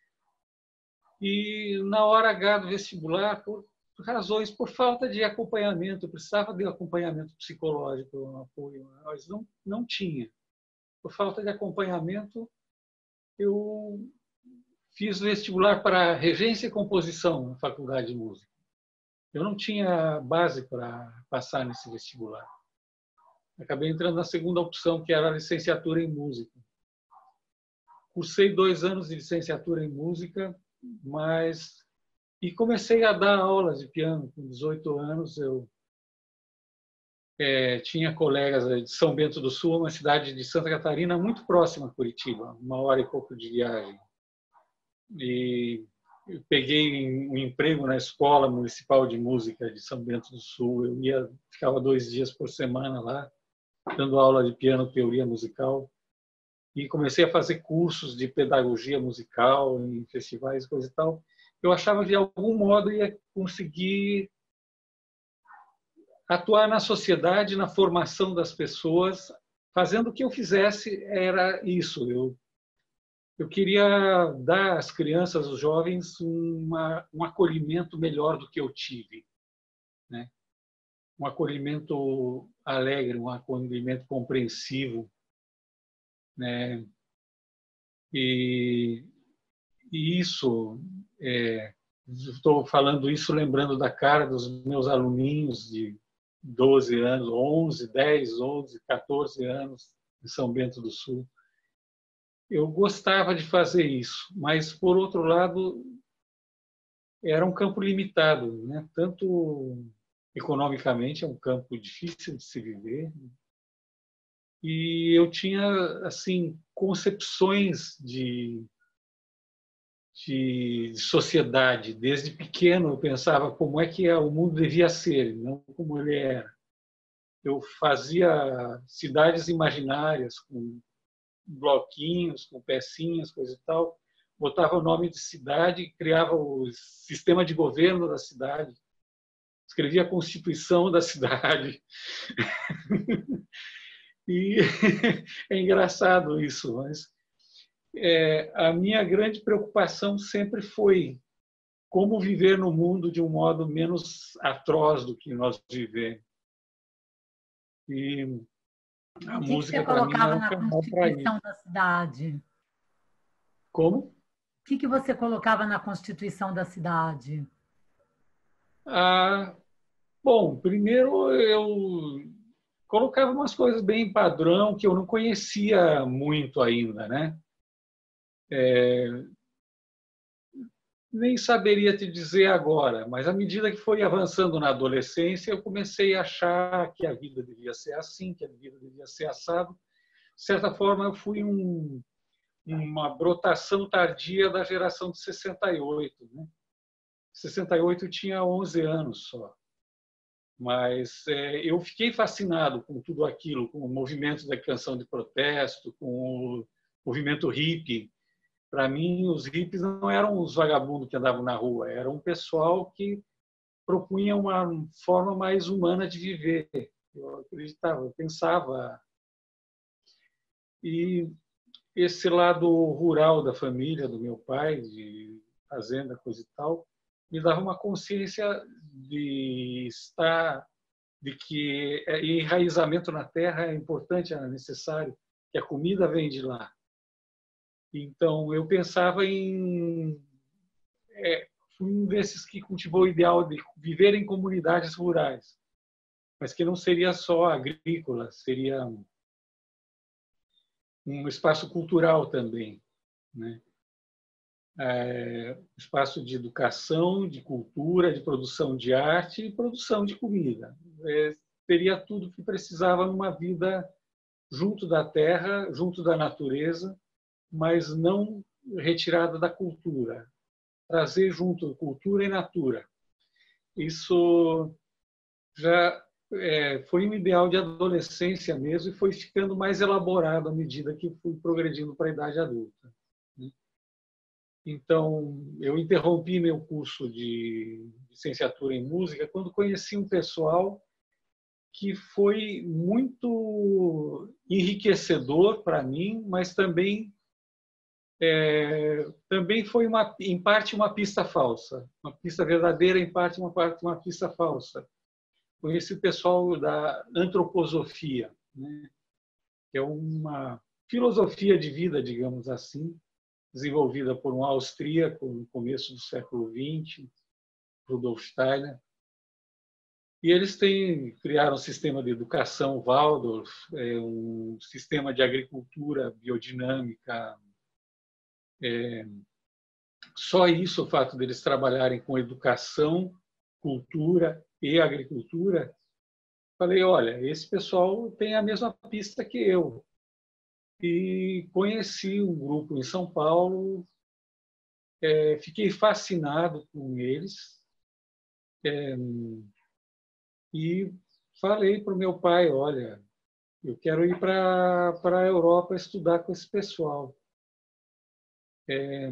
E na hora H do vestibular, por razões, por falta de acompanhamento, eu precisava de acompanhamento psicológico, um apoio, mas não tinha. Por falta de acompanhamento, eu fiz o vestibular para regência e composição na Faculdade de Música. Eu não tinha base para passar nesse vestibular. Acabei entrando na segunda opção, que era a licenciatura em música. Cursei 2 anos de licenciatura em música, e comecei a dar aulas de piano. Com 18 anos, eu tinha colegas de São Bento do Sul, uma cidade de Santa Catarina muito próxima a Curitiba, 1 hora e pouco de viagem. E eu peguei um emprego na Escola Municipal de Música de São Bento do Sul. Eu ficava 2 dias por semana lá, dando aula de piano, teoria musical. E comecei a fazer cursos de pedagogia musical em festivais, coisa e tal. Eu achava que de algum modo ia conseguir atuar na sociedade, na formação das pessoas, fazendo o que eu fizesse era isso. Eu queria dar às crianças, aos jovens, um acolhimento melhor do que eu tive, né? Um acolhimento alegre, um acolhimento compreensivo, né? E isso, estou falando isso lembrando da cara dos meus aluninhos de 12 anos, 11, 10, 11, 14 anos, em São Bento do Sul. Eu gostava de fazer isso, mas, por outro lado, era um campo limitado, né? Tanto economicamente, é um campo difícil de se viver, e eu tinha assim concepções de sociedade. Desde pequeno eu pensava como é que o mundo devia ser, não como ele era. Eu fazia cidades imaginárias com bloquinhos, com pecinhas, coisa e tal. Botava o nome de cidade, criava o sistema de governo da cidade, escrevia a Constituição da cidade. E é engraçado isso, mas a minha grande preocupação sempre foi como viver no mundo de um modo menos atroz do que nós vivemos. E a O que você música, para mim, é colocava um na canal para isso. Constituição da cidade? Como? O que você colocava na Constituição da cidade? Ah, bom, primeiro eu colocava umas coisas bem padrão que eu não conhecia muito ainda, né? Nem saberia te dizer agora, mas à medida que foi avançando na adolescência, eu comecei a achar que a vida devia ser assim, que a vida devia ser assado. De certa forma, eu fui uma brotação tardia da geração de 68. Né? 68 eu tinha 11 anos só. Mas eu fiquei fascinado com tudo aquilo, com o movimento da canção de protesto, com o movimento hippie. Para mim, os hippies não eram os vagabundos que andavam na rua, era um pessoal que propunha uma forma mais humana de viver. Eu acreditava, eu pensava. E esse lado rural da família, do meu pai, de fazenda, coisa e tal, me dava uma consciência de estar, de que enraizamento na terra é importante, é necessário, que a comida vem de lá. Então, eu pensava em... fui um desses que cultivou o ideal de viver em comunidades rurais, mas que não seria só agrícola, seria um espaço cultural também, né? Espaço de educação, de cultura, de produção de arte e produção de comida. Teria tudo que precisava numa vida junto da terra, junto da natureza, mas não retirada da cultura. Trazer junto cultura e natura. Isso já foi um ideal de adolescência mesmo e foi ficando mais elaborado à medida que fui progredindo para a idade adulta. Então, eu interrompi meu curso de licenciatura em música quando conheci um pessoal que foi muito enriquecedor para mim, mas também foi em parte uma pista falsa, uma pista verdadeira, em parte uma pista falsa. Conheci o pessoal da antroposofia, né? Que é uma filosofia de vida, digamos assim, desenvolvida por um austríaco no começo do século XX, Rudolf Steiner. E eles criaram um sistema de educação Waldorf, um sistema de agricultura biodinâmica. Só isso, o fato deles trabalharem com educação, cultura e agricultura, falei, olha, esse pessoal tem a mesma pista que eu. E conheci um grupo em São Paulo, fiquei fascinado com eles e falei para o meu pai, olha, eu quero ir para a Europa estudar com esse pessoal.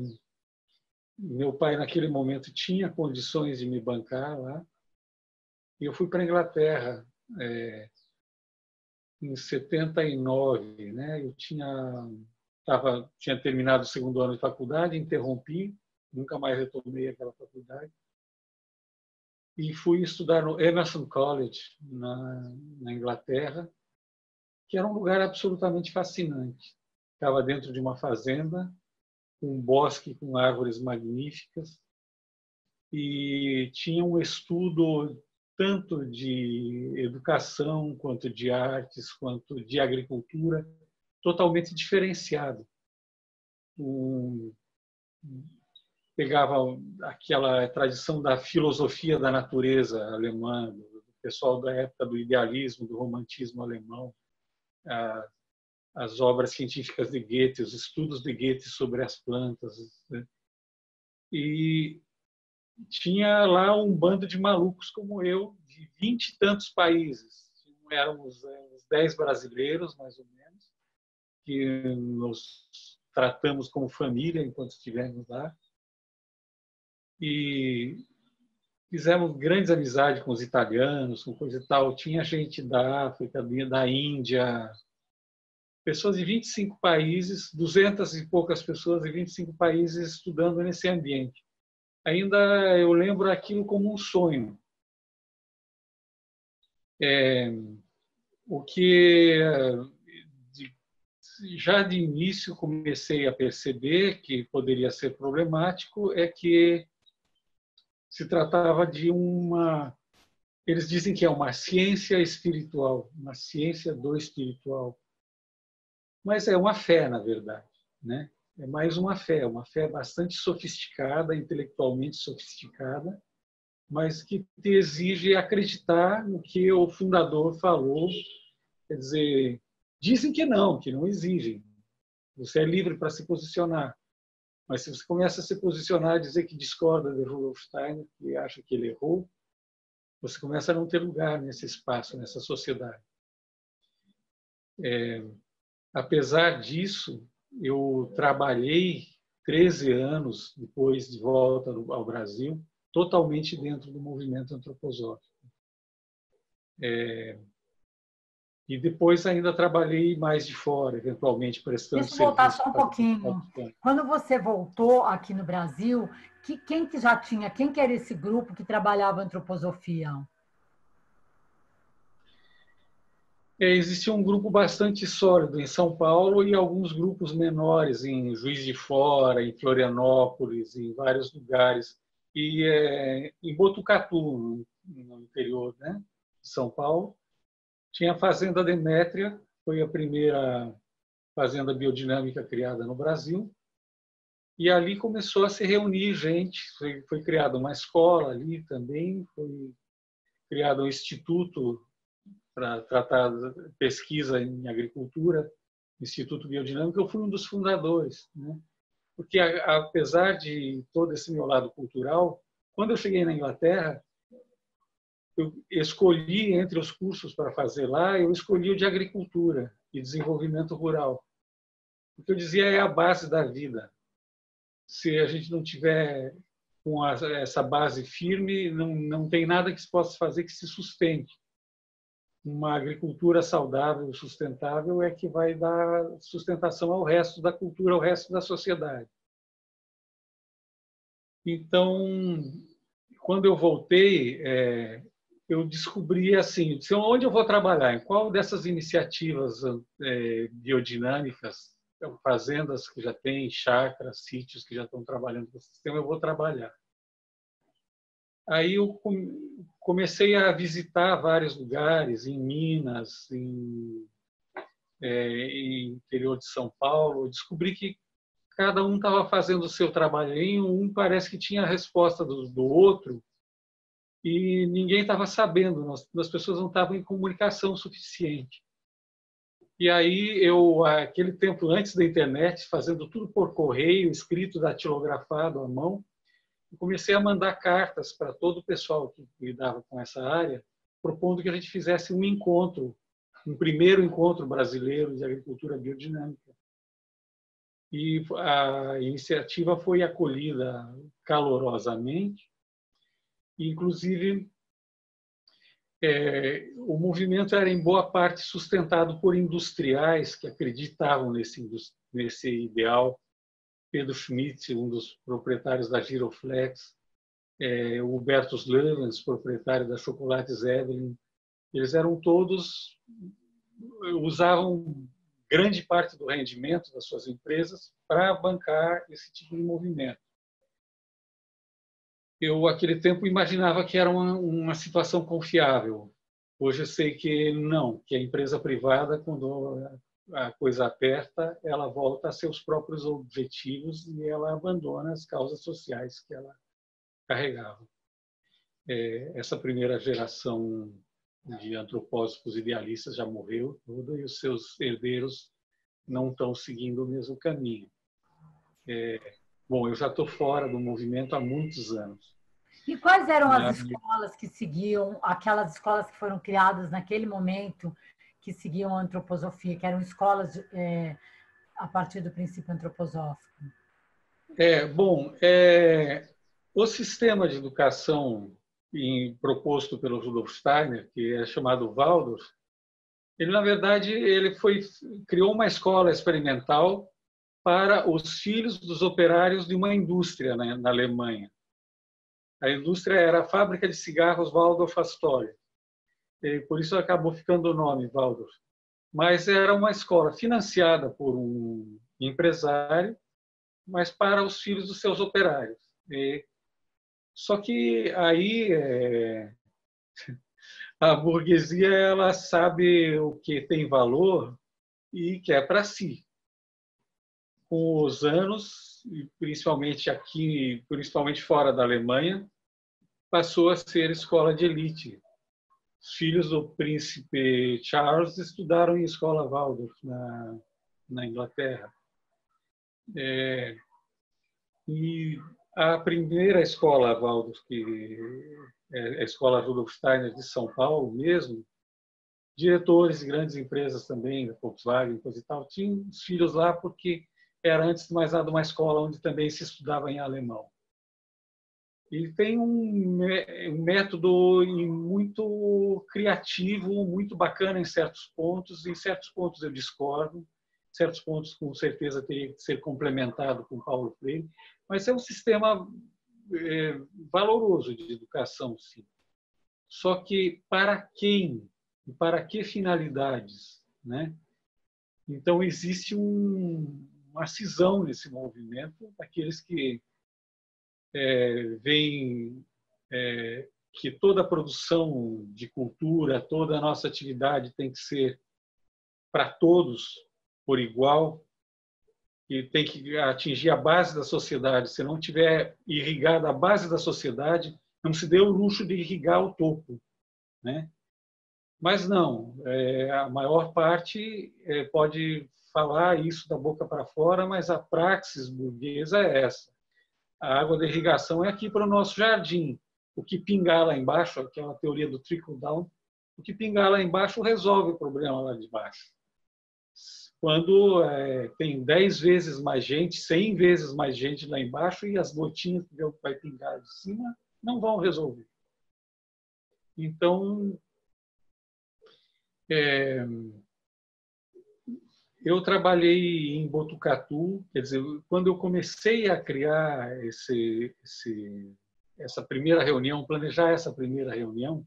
Meu pai, naquele momento, tinha condições de me bancar lá. E eu fui para a Inglaterra em 79, né? Eu tinha terminado o segundo ano de faculdade, interrompi, nunca mais retomei aquela faculdade. E fui estudar no Emerson College, na Inglaterra, que era um lugar absolutamente fascinante. Estava dentro de uma fazenda, um bosque com árvores magníficas, e tinha um estudo tanto de educação, quanto de artes, quanto de agricultura, totalmente diferenciado. Pegava aquela tradição da filosofia da natureza alemã, do pessoal da época do idealismo, do romantismo alemão, as obras científicas de Goethe, os estudos de Goethe sobre as plantas, né? E tinha lá um bando de malucos como eu, de 20 e tantos países. Éramos uns 10 brasileiros, mais ou menos, que nos tratamos como família enquanto estivemos lá. E fizemos grandes amizades com os italianos, com coisa e tal. Tinha gente da África, da Índia, pessoas de 25 países, 200 e poucas pessoas de 25 países estudando nesse ambiente. Ainda eu lembro aquilo como um sonho. O que já de início comecei a perceber que poderia ser problemático é que se tratava de eles dizem que é uma ciência espiritual, uma ciência do espiritual. Mas é uma fé, na verdade, né? É mais uma fé bastante sofisticada, intelectualmente sofisticada, mas que te exige acreditar no que o fundador falou. Quer dizer, dizem que não exigem. Você é livre para se posicionar. Mas se você começa a se posicionar e dizer que discorda de Rudolf Steiner, que acha que ele errou, você começa a não ter lugar nesse espaço, nessa sociedade. Apesar disso, eu trabalhei 13 anos depois de volta ao Brasil, totalmente dentro do movimento antroposófico. E depois ainda trabalhei mais de fora, eventualmente prestando Deixa eu voltar serviço só um para pouquinho. Quando você voltou aqui no Brasil, quem que já tinha, quem que era esse grupo que trabalhava antroposofia? Existia um grupo bastante sólido em São Paulo e alguns grupos menores em Juiz de Fora, em Florianópolis, em vários lugares. E em Botucatu, no interior, né, de São Paulo, tinha a Fazenda Demétria, foi a primeira fazenda biodinâmica criada no Brasil. E ali começou a se reunir gente, foi criada uma escola ali também, foi criado um instituto para tratar pesquisa em agricultura, Instituto Biodinâmico. Eu fui um dos fundadores, né? Porque apesar de todo esse meu lado cultural, quando eu cheguei na Inglaterra, eu escolhi entre os cursos para fazer lá, eu escolhi o de agricultura e desenvolvimento rural, porque eu dizia é a base da vida. Se a gente não tiver com essa base firme, não tem nada que se possa fazer que se sustente. Uma agricultura saudável, sustentável, é que vai dar sustentação ao resto da cultura, ao resto da sociedade. Então, quando eu voltei, eu descobri assim, onde eu vou trabalhar, em qual dessas iniciativas biodinâmicas, fazendas que já têm, chácaras, sítios que já estão trabalhando com o sistema, eu vou trabalhar. Aí eu comecei a visitar vários lugares, em Minas, em interior de São Paulo. Descobri que cada um estava fazendo o seu trabalhinho, um parece que tinha a resposta do outro, e ninguém estava sabendo, as pessoas não estavam em comunicação suficiente. E aí aquele tempo antes da internet, fazendo tudo por correio, escrito, datilografado à mão, comecei a mandar cartas para todo o pessoal que lidava com essa área, propondo que a gente fizesse um encontro, um primeiro encontro brasileiro de agricultura biodinâmica. E a iniciativa foi acolhida calorosamente, inclusive o movimento era, em boa parte, sustentado por industriais que acreditavam nesse ideal. Pedro Schmidt, um dos proprietários da Giroflex, o Hubertus Leuens, proprietário da Chocolates Evelyn, eles eram todos, usavam grande parte do rendimento das suas empresas para bancar esse tipo de movimento. Eu, naquele tempo, imaginava que era uma situação confiável. Hoje eu sei que não, que a empresa privada, quando a coisa aperta, ela volta a seus próprios objetivos e ela abandona as causas sociais que ela carregava. Essa primeira geração de antropósofos idealistas já morreu toda e os seus herdeiros não estão seguindo o mesmo caminho. Bom, eu já estou fora do movimento há muitos anos. E quais eram as escolas que seguiam, aquelas escolas que foram criadas naquele momento, que seguiam a antroposofia, que eram escolas a partir do princípio antroposófico? O sistema de educação proposto pelo Rudolf Steiner, que é chamado Waldorf, ele, na verdade, criou uma escola experimental para os filhos dos operários de uma indústria, né, na Alemanha. A indústria era a fábrica de cigarros Waldorf Astoria. E por isso acabou ficando o nome Waldorf. Mas era uma escola financiada por um empresário, mas para os filhos dos seus operários. Só que aí a burguesia, ela sabe o que tem valor e quer para si. Com os anos, principalmente aqui, principalmente fora da Alemanha, passou a ser escola de elite. Os filhos do príncipe Charles estudaram em escola Waldorf na Inglaterra. E a primeira escola Waldorf, que é a escola Rudolf Steiner de São Paulo mesmo, diretores de grandes empresas também, da Volkswagen, coisa e tal, tinham os filhos lá porque era, antes de mais nada, uma escola onde também se estudava em alemão. E tem um método muito criativo, muito bacana em certos pontos. Em certos pontos eu discordo, em certos pontos com certeza teria que ser complementado com Paulo Freire, mas é um sistema valoroso de educação, sim. Só que para quem e para que finalidades, né? Então existe uma cisão nesse movimento, daqueles que veem que toda a produção de cultura, toda a nossa atividade tem que ser para todos por igual, e tem que atingir a base da sociedade. Se não tiver irrigada a base da sociedade, não se dê o luxo de irrigar o topo, né? Mas não, a maior parte pode falar isso da boca para fora, mas a praxis burguesa é essa. A água da irrigação é aqui para o nosso jardim. O que pingar lá embaixo, que é uma teoria do trickle down, o que pingar lá embaixo resolve o problema lá de baixo. Quando tem 10 vezes mais gente, 100 vezes mais gente lá embaixo e as gotinhas que vai pingar de cima não vão resolver. Então, eu trabalhei em Botucatu, quer dizer, quando eu comecei a criar essa primeira reunião, planejar essa primeira reunião,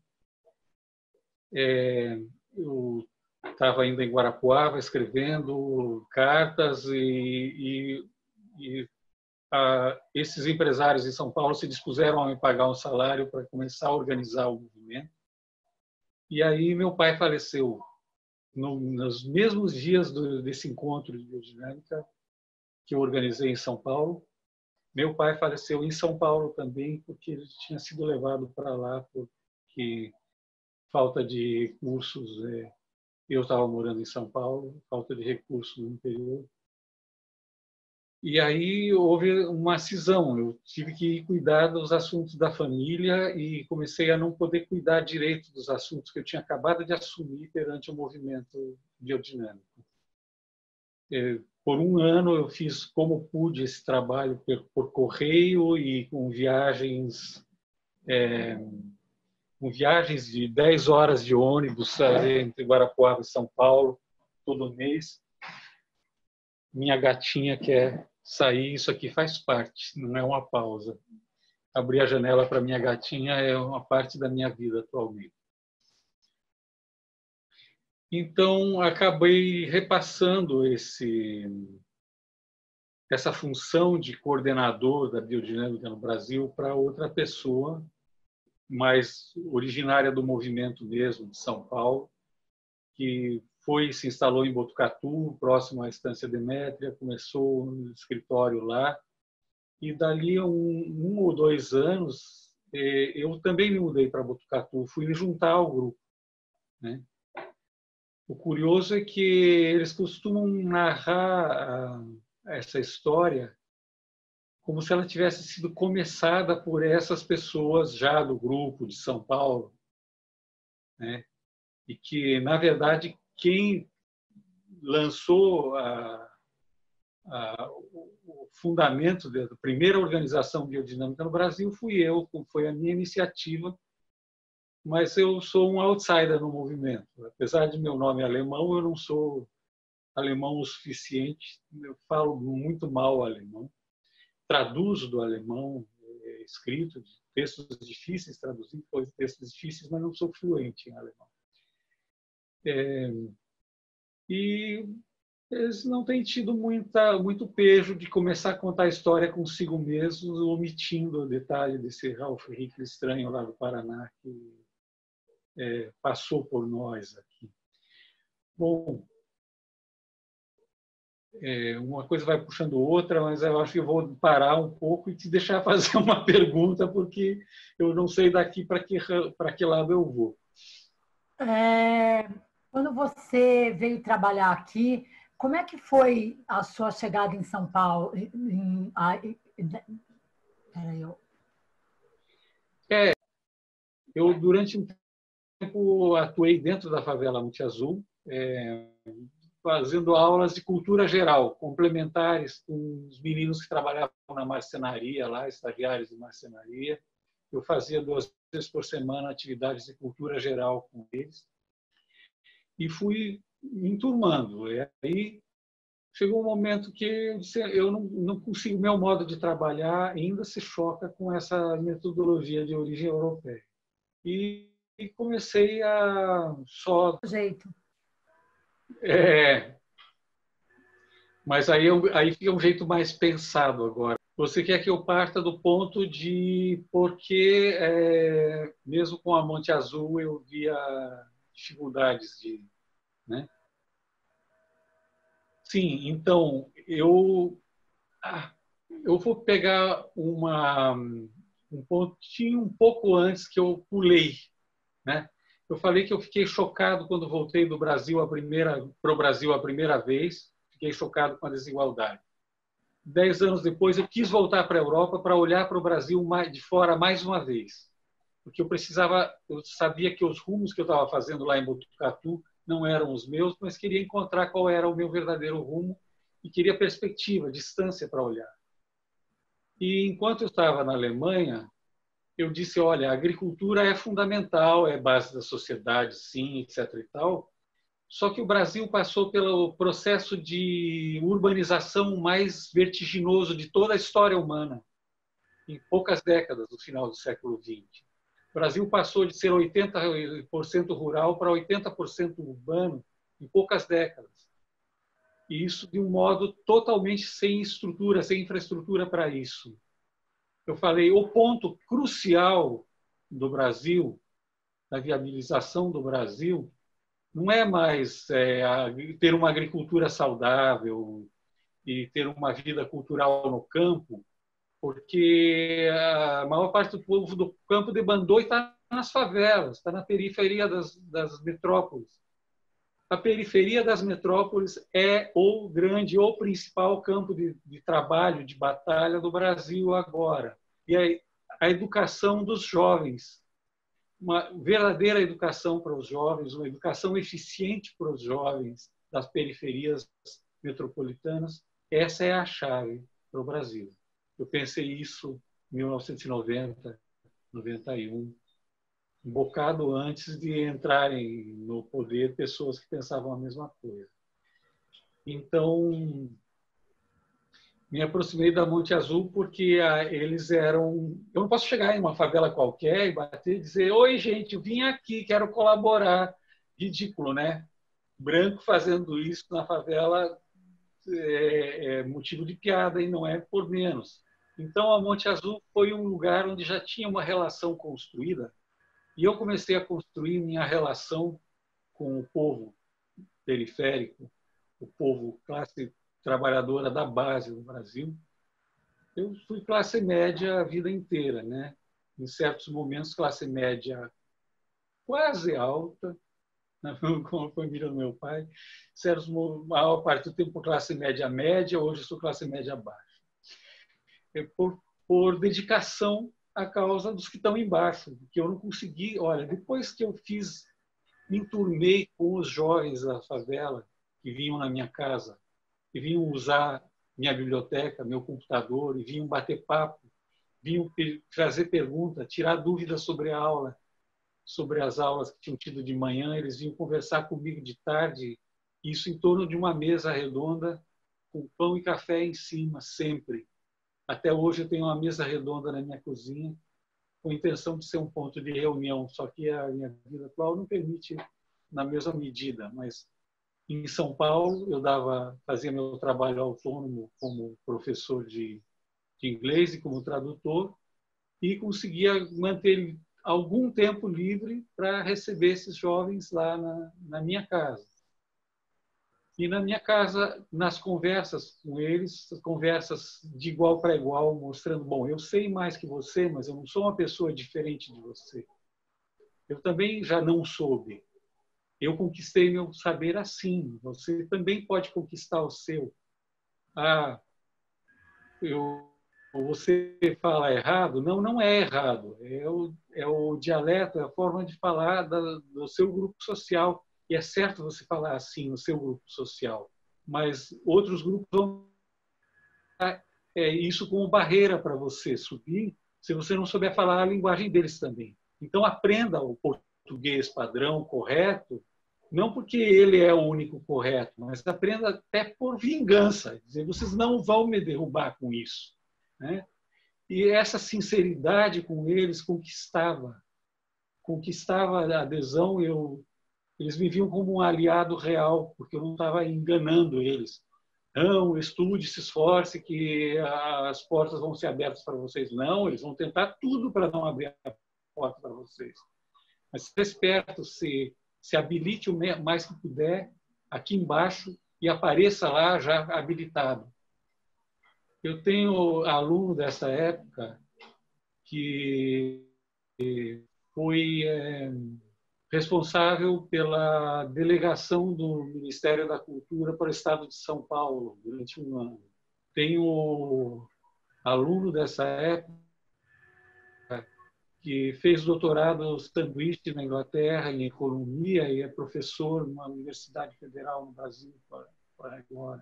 eu estava ainda em Guarapuava escrevendo cartas e esses empresários em São Paulo se dispuseram a me pagar um salário para começar a organizar o movimento. E aí meu pai faleceu nos mesmos dias desse encontro de biodinâmica que eu organizei em São Paulo. Meu pai faleceu em São Paulo também, porque ele tinha sido levado para lá porque falta de recursos. Eu estava morando em São Paulo, falta de recursos no interior. E aí houve uma cisão. Eu tive que cuidar dos assuntos da família e comecei a não poder cuidar direito dos assuntos que eu tinha acabado de assumir perante o movimento biodinâmico. Por um ano eu fiz como pude esse trabalho por correio e com viagens com viagens de 10 horas de ônibus entre Guarapuava e São Paulo, todo mês. Minha gatinha quer sair, isso aqui faz parte, não é uma pausa. Abrir a janela para minha gatinha é uma parte da minha vida atualmente. Então, acabei repassando essa função de coordenador da biodinâmica no Brasil para outra pessoa, mais originária do movimento mesmo, de São Paulo, que se instalou em Botucatu, próximo à Estância Demétria, começou no escritório lá, e dali a um ou 2 anos, eu também me mudei para Botucatu, fui me juntar ao grupo, né? O curioso é que eles costumam narrar essa história como se ela tivesse sido começada por essas pessoas já do grupo de São Paulo, né? E que, na verdade, quem lançou o fundamento da primeira organização biodinâmica no Brasil fui eu, foi a minha iniciativa, mas eu sou um outsider no movimento. Apesar de meu nome alemão, eu não sou alemão o suficiente, eu falo muito mal alemão, traduzo do alemão escrito, textos difíceis, traduzir textos difíceis, mas não sou fluente em alemão. E eles não têm tido muito pejo de começar a contar a história consigo mesmos, omitindo o detalhe desse Ralph Hickel estranho lá do Paraná, que passou por nós aqui. Bom, uma coisa vai puxando outra, mas eu acho que eu vou parar um pouco e te deixar fazer uma pergunta, porque eu não sei daqui para que lado eu vou. Quando você veio trabalhar aqui, como é que foi a sua chegada em São Paulo? Eu durante um tempo atuei dentro da favela Monte Azul, fazendo aulas de cultura geral, complementares com os meninos que trabalhavam na marcenaria lá, estagiários de marcenaria. Eu fazia 2 vezes por semana atividades de cultura geral com eles e fui me enturmando. E aí chegou um momento que eu disse, eu não consigo, meu modo de trabalhar ainda se choca com essa metodologia de origem europeia. E comecei a só... Jeito. Mas aí fica um jeito mais pensado agora. Você quer que eu parta do ponto de porque, mesmo com a Monte Azul, eu via dificuldades de... Né? Sim, então, eu vou pegar um pontinho um pouco antes que eu pulei, né? Eu falei que eu fiquei chocado quando voltei do Brasil para o Brasil a primeira vez. Fiquei chocado com a desigualdade. 10 anos depois, eu quis voltar para a Europa para olhar para o Brasil de fora mais uma vez, porque eu sabia que os rumos que eu estava fazendo lá em Botucatu não eram os meus, mas queria encontrar qual era o meu verdadeiro rumo e queria perspectiva, distância para olhar. E enquanto eu estava na Alemanha, eu disse, olha, a agricultura é fundamental, é base da sociedade, sim, etc. e tal. Só que o Brasil passou pelo processo de urbanização mais vertiginoso de toda a história humana, em poucas décadas, no final do século XX. O Brasil passou de ser 80% rural para 80% urbano em poucas décadas. E isso de um modo totalmente sem estrutura, sem infraestrutura para isso. Eu falei, o ponto crucial do Brasil, da viabilização do Brasil, não é mais ter uma agricultura saudável e ter uma vida cultural no campo, porque a maior parte do povo do campo debandou e está nas favelas, está na periferia das metrópoles. A periferia das metrópoles é o grande ou principal campo de trabalho, de batalha do Brasil agora. E a educação dos jovens, uma verdadeira educação para os jovens, uma educação eficiente para os jovens das periferias metropolitanas, essa é a chave para o Brasil. Eu pensei isso em 1990, 91, um bocado antes de entrarem no poder pessoas que pensavam a mesma coisa. Então, me aproximei da Monte Azul porque eles eram... Eu não posso chegar em uma favela qualquer e bater e dizer: oi, gente, eu vim aqui, quero colaborar. Ridículo, né? Branco fazendo isso na favela é motivo de piada e não é por menos. Então, a Monte Azul foi um lugar onde já tinha uma relação construída e eu comecei a construir minha relação com o povo periférico, o povo classe trabalhadora da base do Brasil. Eu fui classe média a vida inteira, né? Em certos momentos, classe média quase alta, com a família do meu pai. Certos, a maior parte do tempo, classe média média, hoje sou classe média baixa. É por dedicação à causa dos que estão embaixo, que eu não consegui. Olha, depois que eu me enturmei com os jovens da favela que vinham na minha casa, que vinham usar minha biblioteca, meu computador, e vinham bater papo, vinham trazer pergunta, tirar dúvidas sobre a aula, sobre as aulas que tinham tido de manhã, eles vinham conversar comigo de tarde, isso em torno de uma mesa redonda, com pão e café em cima, sempre. Até hoje eu tenho uma mesa redonda na minha cozinha, com a intenção de ser um ponto de reunião, só que a minha vida atual não permite na mesma medida, mas em São Paulo eu fazia meu trabalho autônomo como professor de inglês e como tradutor e conseguia manter algum tempo livre para receber esses jovens lá na minha casa. E na minha casa, nas conversas com eles, conversas de igual para igual, mostrando: bom, eu sei mais que você, mas eu não sou uma pessoa diferente de você. Eu também já não soube. Eu conquistei meu saber assim. Você também pode conquistar o seu. Ah, você fala errado? Não, não é errado. É o dialeto, é a forma de falar do seu grupo social. E é certo você falar assim no seu grupo social. Mas outros grupos vão isso como barreira para você subir, se você não souber falar a linguagem deles também. Então, aprenda o português padrão, correto, não porque ele é o único correto, mas aprenda até por vingança. Dizer: vocês não vão me derrubar com isso, né? E essa sinceridade com eles conquistava a adesão. Eles me viam como um aliado real, porque eu não estava enganando eles. Não, estude, se esforce, que as portas vão ser abertas para vocês. Não, eles vão tentar tudo para não abrir a porta para vocês. Mas seja esperto, se habilite o mais que puder aqui embaixo e apareça lá já habilitado. Eu tenho aluno dessa época que foi responsável pela delegação do Ministério da Cultura para o Estado de São Paulo durante um ano. Tenho aluno dessa época que fez doutorado sanduíche na Inglaterra em economia e é professor numa universidade federal no Brasil para agora.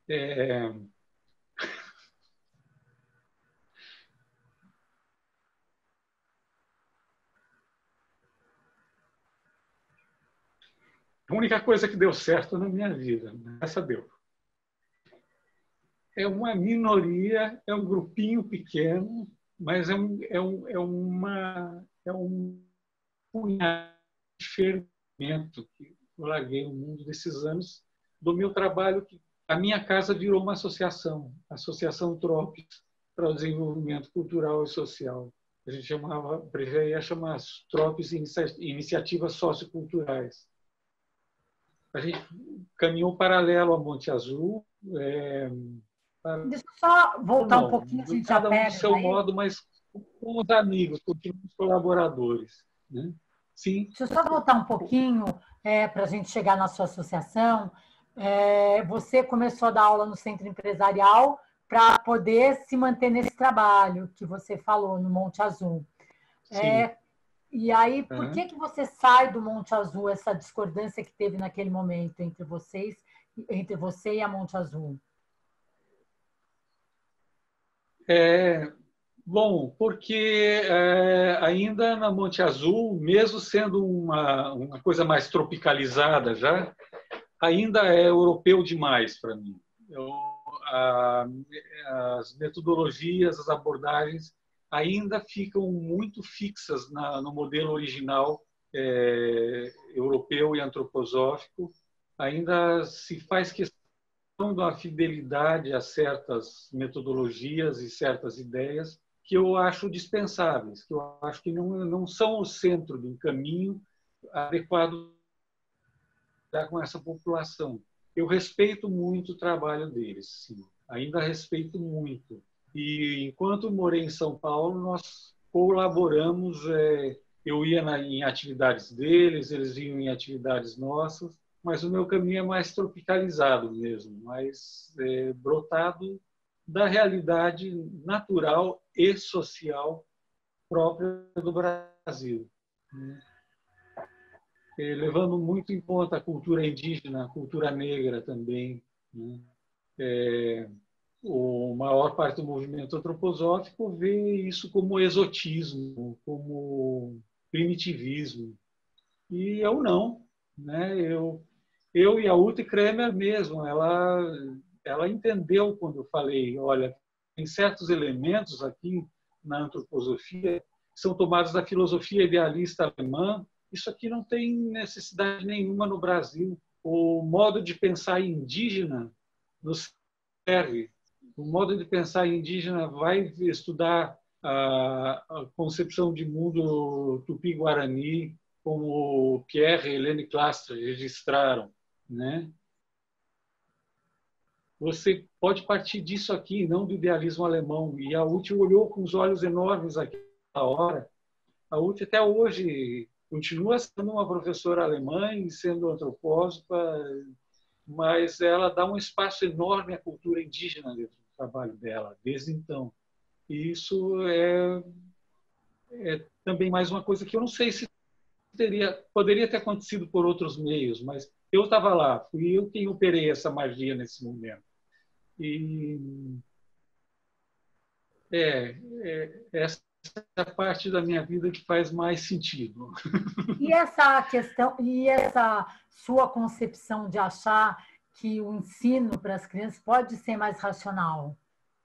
A única coisa que deu certo na minha vida, essa deu. É uma minoria, é um grupinho pequeno, mas é um punhado de fermento que eu larguei no mundo desses anos do meu trabalho. Que a minha casa virou uma associação, Associação Tropes para o Desenvolvimento Cultural e Social. A gente ia chamar Tropes Iniciativas Socioculturais. A gente caminhou paralelo a Monte Azul. Deixa eu só voltar um pouquinho, a gente já cada um do seu modo, mas com os amigos, com os colaboradores, né? Sim. Deixa eu só voltar um pouquinho para a gente chegar na sua associação. Você começou a dar aula no Centro Empresarial para poder se manter nesse trabalho que você falou, no Monte Azul. E aí, por que você sai do Monte Azul, essa discordância que teve naquele momento entre vocês, entre você e a Monte Azul? Bom, porque ainda na Monte Azul, mesmo sendo uma coisa mais tropicalizada já, ainda é europeu demais para mim. A, as metodologias, as abordagens ainda ficam muito fixas no modelo original europeu e antroposófico. Ainda se faz questão da fidelidade a certas metodologias e certas ideias que eu acho dispensáveis, que eu acho que não são o centro de um caminho adequado com essa população. Eu respeito muito o trabalho deles, sim. Ainda respeito muito. E enquanto morei em São Paulo, nós colaboramos. Eu ia em atividades deles, eles iam em atividades nossas, mas o meu caminho é mais tropicalizado mesmo, mais brotado da realidade natural e social própria do Brasil, né? Levando muito em conta a cultura indígena, a cultura negra também, né? A maior parte do movimento antroposófico vê isso como exotismo, como primitivismo. E eu não, né? Eu e a Ute Kremer mesmo, ela entendeu quando eu falei, olha, tem certos elementos aqui na antroposofia que são tomados da filosofia idealista alemã. Isso aqui não tem necessidade nenhuma no Brasil. O modo de pensar indígena nos serve. O modo de pensar indígena vai estudar a concepção de mundo tupi-guarani, como Pierre e Helene Clastre registraram, né? Você pode partir disso aqui, não do idealismo alemão. E a Ute olhou com os olhos enormes aqui na hora. A Ute até hoje continua sendo uma professora alemã e sendo antropósofa, mas ela dá um espaço enorme à cultura indígena dentro do trabalho dela, desde então. E isso é também mais uma coisa que eu não sei se poderia ter acontecido por outros meios, mas eu estava lá, fui eu quem operei essa magia nesse momento. E essa é a parte da minha vida que faz mais sentido. E essa questão, e essa sua concepção de achar que o ensino para as crianças pode ser mais racional?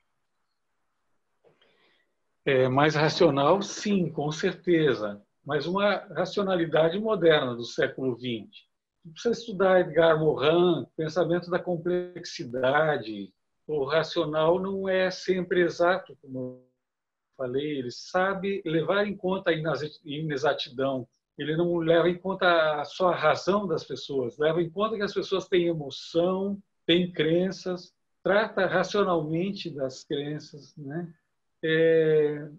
Mais racional, sim, com certeza, mas uma racionalidade moderna do século XX. Precisa estudar Edgar Morin, pensamento da complexidade. O racional não é sempre exato, como eu falei, ele sabe levar em conta a inexatidão. Ele não leva em conta só a razão das pessoas, leva em conta que as pessoas têm emoção, têm crenças, trata racionalmente das crenças, né? É,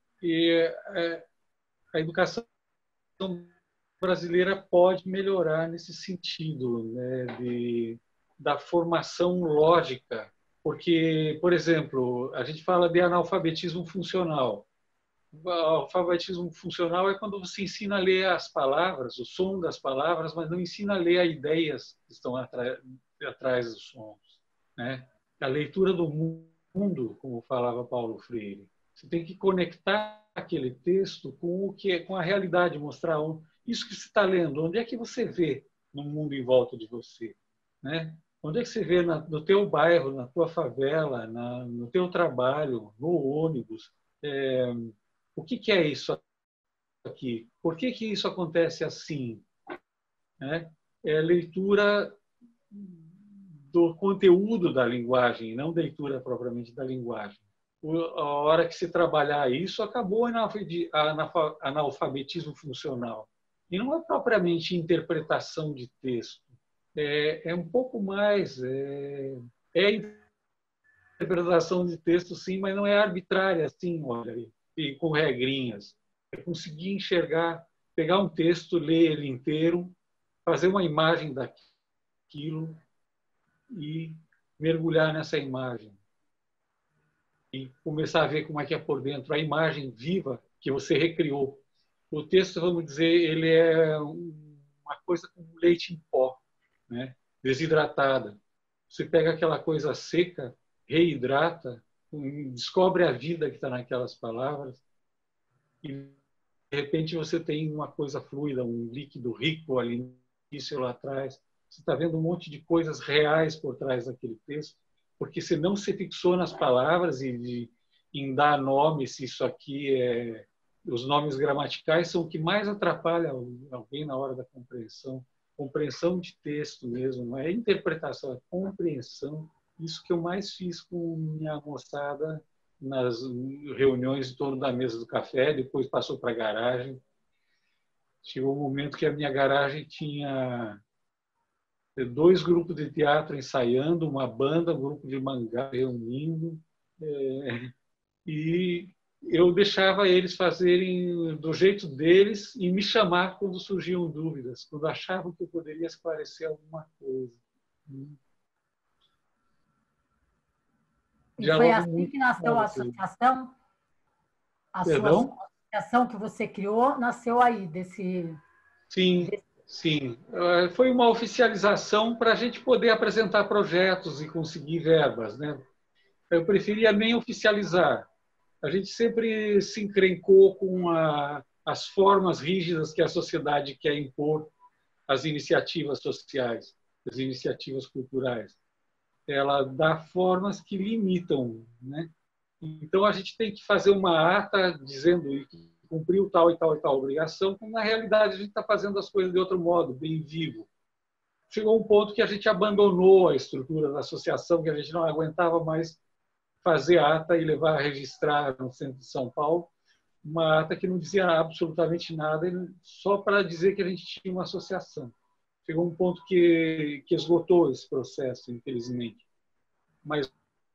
a educação brasileira pode melhorar nesse sentido, né, da formação lógica, porque, por exemplo, a gente fala de analfabetismo funcional. O alfabetismo funcional é quando você ensina a ler as palavras, o som das palavras, mas não ensina a ler as ideias que estão atrás dos sons, né? A leitura do mundo, como falava Paulo Freire. Você tem que conectar aquele texto com o que é, com a realidade, mostrar isso que você está lendo, onde é que você vê no mundo em volta de você, né? Onde é que você vê no teu bairro, na tua favela, no teu trabalho, no ônibus? O que é isso aqui? Por que isso acontece assim? Né? É leitura do conteúdo da linguagem, não leitura propriamente da linguagem. A hora que se trabalhar isso, acabou o analfabetismo funcional. E não é propriamente interpretação de texto. É um pouco mais... interpretação de texto, sim, mas não é arbitrária, assim, olha, e com regrinhas. É conseguir enxergar, pegar um texto, ler ele inteiro, fazer uma imagem daquilo e mergulhar nessa imagem. E começar a ver como é que é por dentro, a imagem viva que você recriou. O texto, vamos dizer, ele é uma coisa como leite em pó, né? Desidratada. Você pega aquela coisa seca, reidrata descobre a vida que está naquelas palavras e, de repente, você tem uma coisa fluida, um líquido rico ali no início lá atrás. Você está vendo um monte de coisas reais por trás daquele texto, porque você não se fixou nas palavras e em dar nome, se isso aqui é... Os nomes gramaticais são o que mais atrapalha alguém na hora da compreensão. Compreensão de texto mesmo, não é interpretação, é compreensão. Isso que eu mais fiz com minha moçada nas reuniões em torno da mesa do café, depois passou para a garagem. Chegou um momento que a minha garagem tinha 2 grupos de teatro ensaiando, uma banda, um grupo de mangá reunindo, e eu deixava eles fazerem do jeito deles e me chamar quando surgiam dúvidas, quando achavam que eu poderia esclarecer alguma coisa. E foi Dialogo assim muito que nasceu com a vocês. associação? A sua Perdão? associação que você criou nasceu aí, Sim, sim. Foi uma oficialização para a gente poder apresentar projetos e conseguir verbas, né? Eu preferia nem oficializar. A gente sempre se encrencou com as formas rígidas que a sociedade quer impor às iniciativas sociais, às iniciativas culturais. Ela dá formas que limitam, né? Então, a gente tem que fazer uma ata dizendo que cumpriu tal e tal e tal obrigação, quando na realidade a gente está fazendo as coisas de outro modo, bem vivo. Chegou um ponto que a gente abandonou a estrutura da associação, que a gente não aguentava mais fazer ata e levar a registrar no centro de São Paulo, uma ata que não dizia absolutamente nada, só para dizer que a gente tinha uma associação. Chegou um ponto que esgotou esse processo, infelizmente. Mas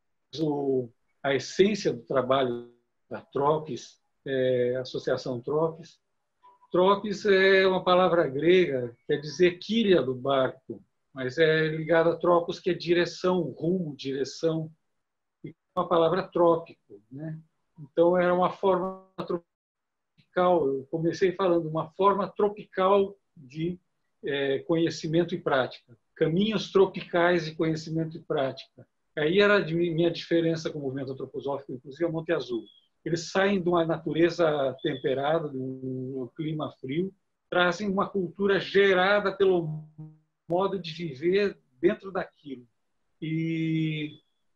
a essência do trabalho da Tropes, Associação Tropes. Tropes é uma palavra grega, quer dizer quilha do barco, mas é ligada a tropos, que é direção, rumo, direção, e uma palavra trópico, né? Então era uma forma tropical, eu comecei falando uma forma tropical de conhecimento e prática, caminhos tropicais de conhecimento e prática. Aí era a minha diferença com o movimento antroposófico, inclusive o Monte Azul. Eles saem de uma natureza temperada, de um clima frio, trazem uma cultura gerada pelo modo de viver dentro daquilo. E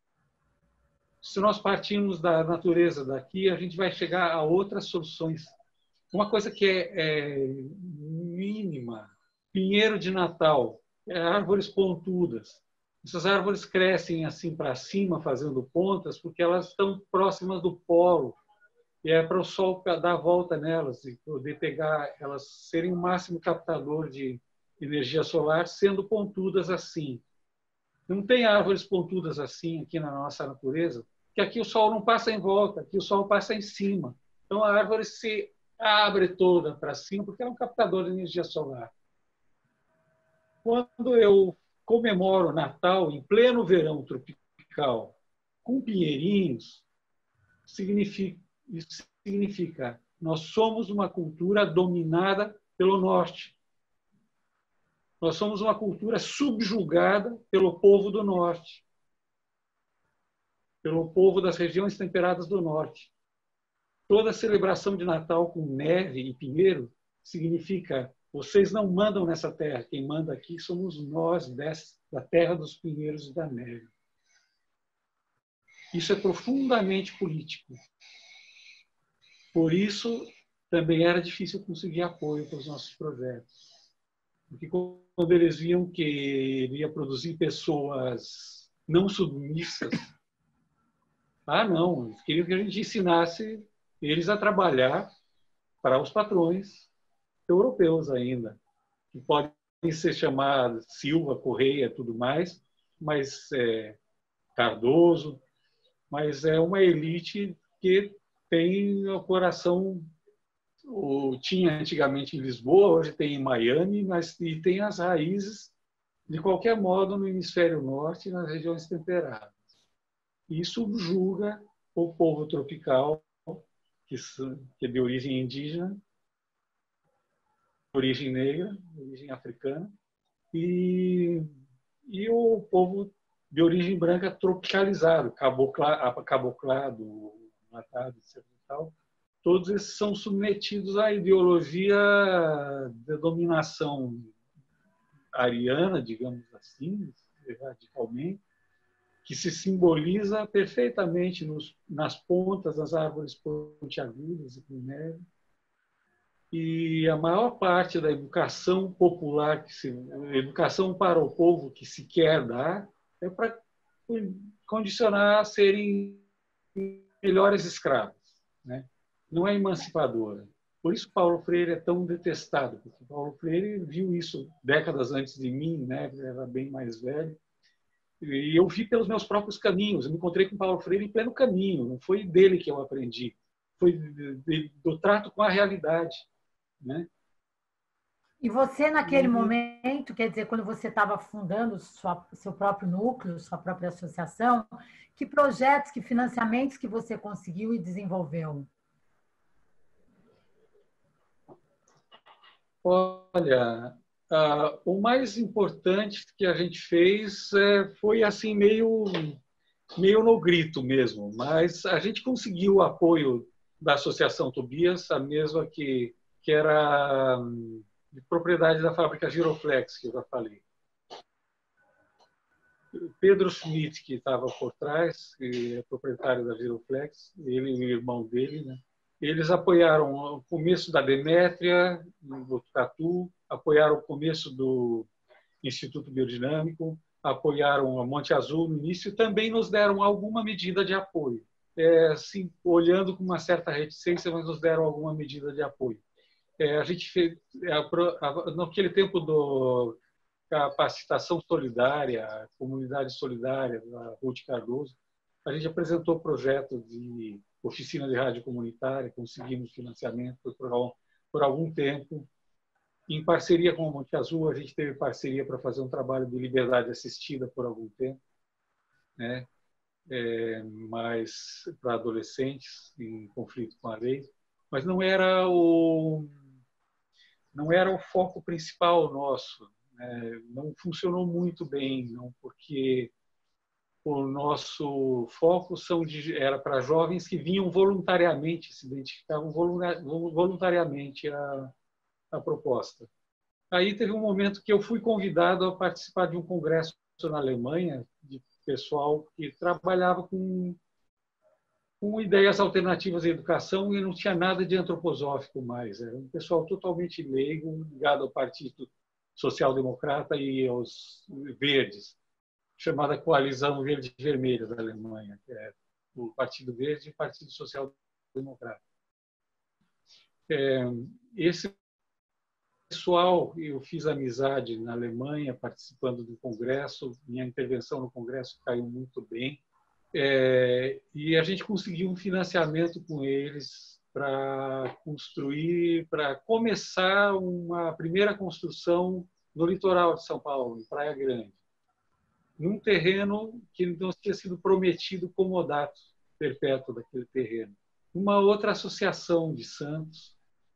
se nós partirmos da natureza daqui, a gente vai chegar a outras soluções. Uma coisa que é mínima, pinheiro de Natal, árvores pontudas. Essas árvores crescem assim para cima, fazendo pontas, porque elas estão próximas do polo. E é para o sol dar a volta nelas e poder pegar, elas serem o máximo captador de energia solar, sendo pontudas assim. Não tem árvores pontudas assim aqui na nossa natureza, que aqui o sol não passa em volta, aqui o sol passa em cima. Então a árvore se abre toda para cima, porque ela é um captador de energia solar. Quando eu comemoro Natal em pleno verão tropical, com pinheirinhos, isso significa nós somos uma cultura dominada pelo norte. Nós somos uma cultura subjugada pelo povo do norte, pelo povo das regiões temperadas do norte. Toda celebração de Natal com neve e pinheiro significa: vocês não mandam nessa terra, quem manda aqui somos nós, da terra dos pinheiros e da neve. Isso é profundamente político. Por isso, também era difícil conseguir apoio para os nossos projetos. Porque quando eles viam que ele ia produzir pessoas não submissas, não, eles queriam que a gente ensinasse eles a trabalhar para os patrões europeus ainda, que podem ser chamados Silva, Correia, tudo mais, mas Cardoso, mas é uma elite que tem o coração, tinha antigamente em Lisboa, hoje tem em Miami, mas e tem as raízes, de qualquer modo, no hemisfério norte, nas regiões temperadas. E subjuga o povo tropical, que é de origem indígena, origem negra, origem africana, e o povo de origem branca tropicalizado, caboclado, matado, etc. E tal. Todos esses são submetidos à ideologia de dominação ariana, digamos assim, radicalmente, que se simboliza perfeitamente nas pontas das árvores pontiagudas e com neve. E a maior parte da educação popular, educação para o povo que se quer dar, é para condicionar a serem melhores escravos, né? Não é emancipadora. Por isso Paulo Freire é tão detestado, porque Paulo Freire viu isso décadas antes de mim, né? Ele era bem mais velho. E eu vi pelos meus próprios caminhos. Eu me encontrei com Paulo Freire em pleno caminho. Não foi dele que eu aprendi. Foi do trato com a realidade, né? E você, naquele momento, quer dizer, quando você estava fundando seu próprio núcleo, sua própria associação, que projetos, que financiamentos que você conseguiu e desenvolveu? Olha, o mais importante que a gente fez foi assim meio no grito mesmo, mas a gente conseguiu o apoio da Associação Tobias, a mesma que era de propriedade da fábrica Giroflex, que eu já falei. Pedro Schmidt, que estava por trás, que é proprietário da Giroflex, ele e o irmão dele, né? Eles apoiaram o começo da Demétria, no Botucatu, apoiaram o começo do Instituto Biodinâmico, apoiaram a Monte Azul no início e também nos deram alguma medida de apoio. Assim, olhando com uma certa reticência, mas nos deram alguma medida de apoio. A gente fez, naquele tempo do capacitação solidária, a comunidade solidária da Ruth Cardoso, a gente apresentou o projeto de oficina de rádio comunitária, conseguimos financiamento por algum tempo. Em parceria com o Monte Azul, a gente teve parceria para fazer um trabalho de liberdade assistida por algum tempo, né? Mas para adolescentes em conflito com a lei. Mas não era o foco principal nosso. Não funcionou muito bem, não, porque o nosso foco era para jovens que vinham voluntariamente, se identificavam voluntariamente a proposta. Aí teve um momento que eu fui convidado a participar de um congresso na Alemanha de pessoal que trabalhava com ideias alternativas à educação e não tinha nada de antroposófico mais. Era um pessoal totalmente leigo, ligado ao Partido Social Democrata e aos Verdes, chamada Coalizão Verde e Vermelha da Alemanha, que é o Partido Verde e o Partido Social Democrata. Esse pessoal, eu fiz amizade na Alemanha, participando do congresso, minha intervenção no congresso caiu muito bem, e a gente conseguiu um financiamento com eles para começar uma primeira construção no litoral de São Paulo, em Praia Grande, num terreno que não tinha sido prometido comodato perpétuo daquele terreno. Uma outra associação de Santos,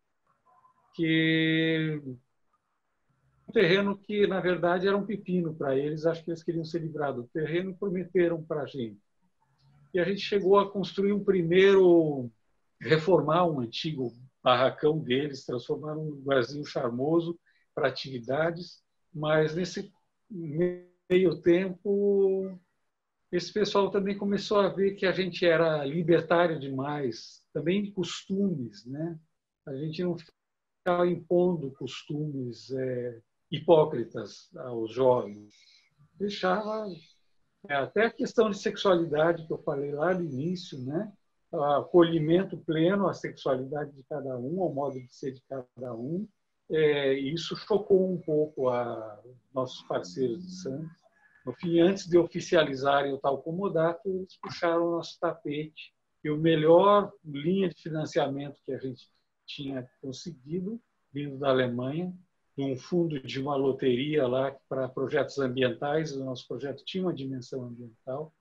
que um terreno que, na verdade, era um pepino para eles, acho que eles queriam ser livrados do terreno e prometeram para a gente. E a gente chegou a construir reformar um antigo barracão deles, transformar num lugarzinho charmoso para atividades, mas nesse meio tempo, esse pessoal também começou a ver que a gente era libertário demais, também de costumes, né? A gente não ficava impondo costumes hipócritas aos jovens. Deixava até a questão de sexualidade que eu falei lá no início, né? O acolhimento pleno à sexualidade de cada um, ao modo de ser de cada um. Isso chocou um pouco nossos parceiros de Santos. No fim, antes de oficializarem o tal comodato, eles puxaram o nosso tapete e o melhor linha de financiamento que a gente tinha conseguido, vindo da Alemanha, de um fundo de uma loteria lá para projetos ambientais, o nosso projeto tinha uma dimensão ambiental,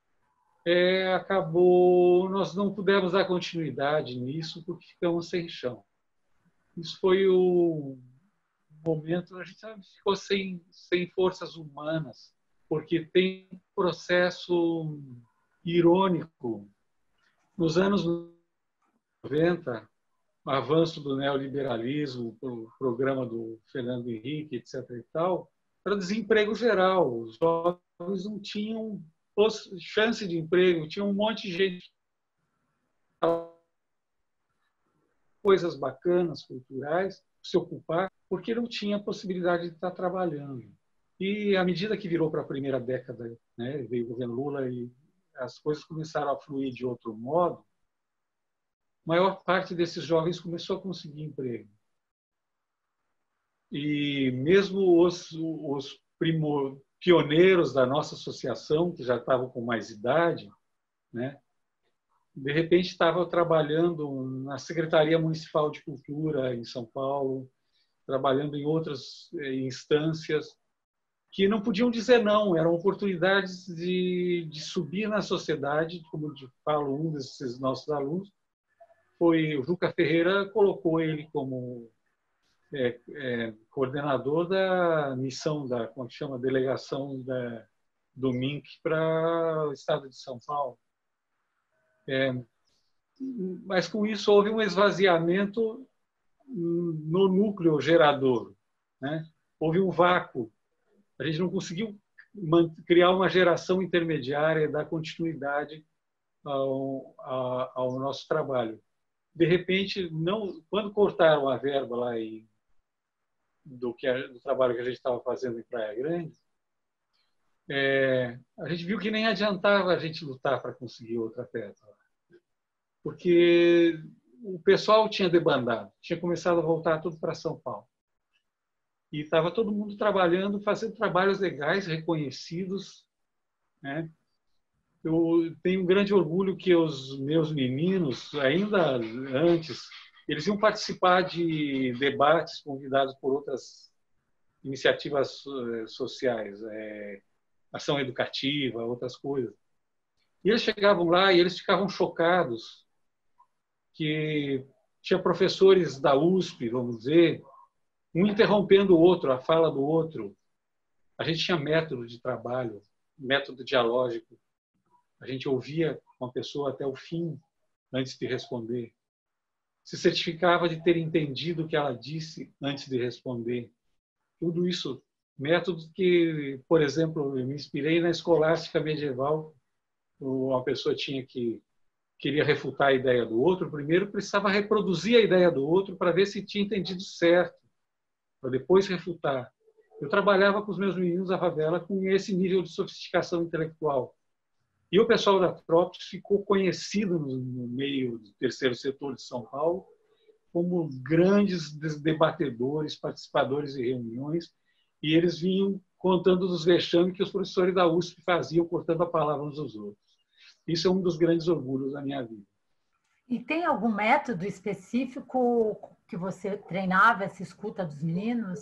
nós não pudemos dar continuidade nisso porque ficamos sem chão. Isso foi o momento, a gente ficou sem forças humanas porque tem um processo irônico. Nos anos 90, o avanço do neoliberalismo, o programa do Fernando Henrique, etc. e tal, era desemprego geral. Os jovens não tinham chance de emprego, tinha um monte de gente, coisas bacanas, culturais, se ocupar, porque não tinha possibilidade de estar trabalhando. E à medida que virou para a primeira década, né, veio o governo Lula e as coisas começaram a fluir de outro modo, a maior parte desses jovens começou a conseguir emprego. E mesmo os pioneiros da nossa associação, que já estavam com mais idade, né, de repente estavam trabalhando na Secretaria Municipal de Cultura em São Paulo, trabalhando em outras instâncias, que não podiam dizer não, eram oportunidades de subir na sociedade, como eu falo, um desses nossos alunos, foi o Juca Ferreira, colocou ele como coordenador da missão, como se chama, delegação do MINC para o estado de São Paulo. Mas com isso houve um esvaziamento no núcleo gerador, né? Houve um vácuo. A gente não conseguiu criar uma geração intermediária e dar continuidade ao nosso trabalho. De repente, quando cortaram a verba lá do trabalho que a gente estava fazendo em Praia Grande, a gente viu que nem adiantava a gente lutar para conseguir outra peça, porque o pessoal tinha debandado, tinha começado a voltar tudo para São Paulo. E estava todo mundo trabalhando, fazendo trabalhos legais, reconhecidos, né? Eu tenho um grande orgulho que os meus meninos, ainda antes, eles iam participar de debates convidados por outras iniciativas sociais, ação educativa, outras coisas. E eles chegavam lá e eles ficavam chocados que tinha professores da USP, vamos dizer, um interrompendo o outro, a fala do outro. A gente tinha método de trabalho, método dialógico. A gente ouvia uma pessoa até o fim antes de responder. Se certificava de ter entendido o que ela disse antes de responder. Tudo isso, métodos que, por exemplo, eu me inspirei na escolástica medieval. Uma pessoa queria refutar a ideia do outro, primeiro precisava reproduzir a ideia do outro para ver se tinha entendido certo, para depois refutar. Eu trabalhava com os meus meninos da favela com esse nível de sofisticação intelectual. E o pessoal da Tropos ficou conhecido no meio do terceiro setor de São Paulo como grandes debatedores, participadores de reuniões, e eles vinham contando dos vexames que os professores da USP faziam, cortando a palavra uns aos outros. Isso é um dos grandes orgulhos da minha vida. E tem algum método específico que você treinava essa escuta dos meninos?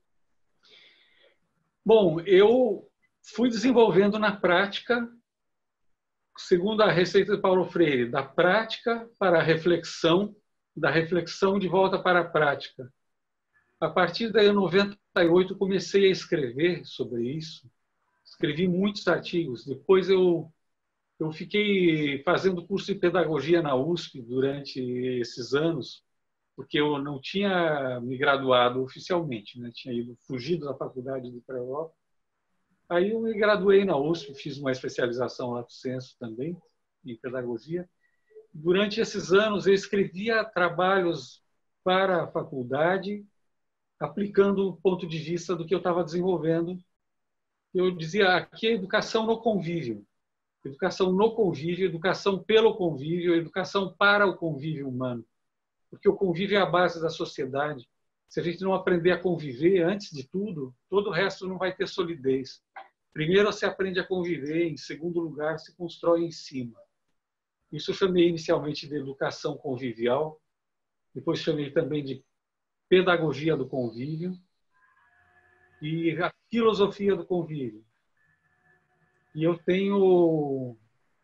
Bom, eu fui desenvolvendo na prática, segundo a receita de Paulo Freire, da prática para a reflexão, da reflexão de volta para a prática. A partir daí, em 98, comecei a escrever sobre isso. Escrevi muitos artigos. Depois eu fiquei fazendo curso de pedagogia na USP durante esses anos, porque eu não tinha me graduado oficialmente, né? Tinha fugido da faculdade de Europa. Aí eu me graduei na USP, fiz uma especialização lato sensu também, em pedagogia. Durante esses anos, eu escrevia trabalhos para a faculdade, aplicando o ponto de vista do que eu estava desenvolvendo. Eu dizia, aqui é educação no convívio. Educação no convívio, educação pelo convívio, educação para o convívio humano. Porque o convívio é a base da sociedade. Se a gente não aprender a conviver, antes de tudo, todo o resto não vai ter solidez. Primeiro você aprende a conviver, em segundo lugar se constrói em cima. Isso eu chamei inicialmente de educação convivial, depois chamei também de pedagogia do convívio e a filosofia do convívio. E eu tenho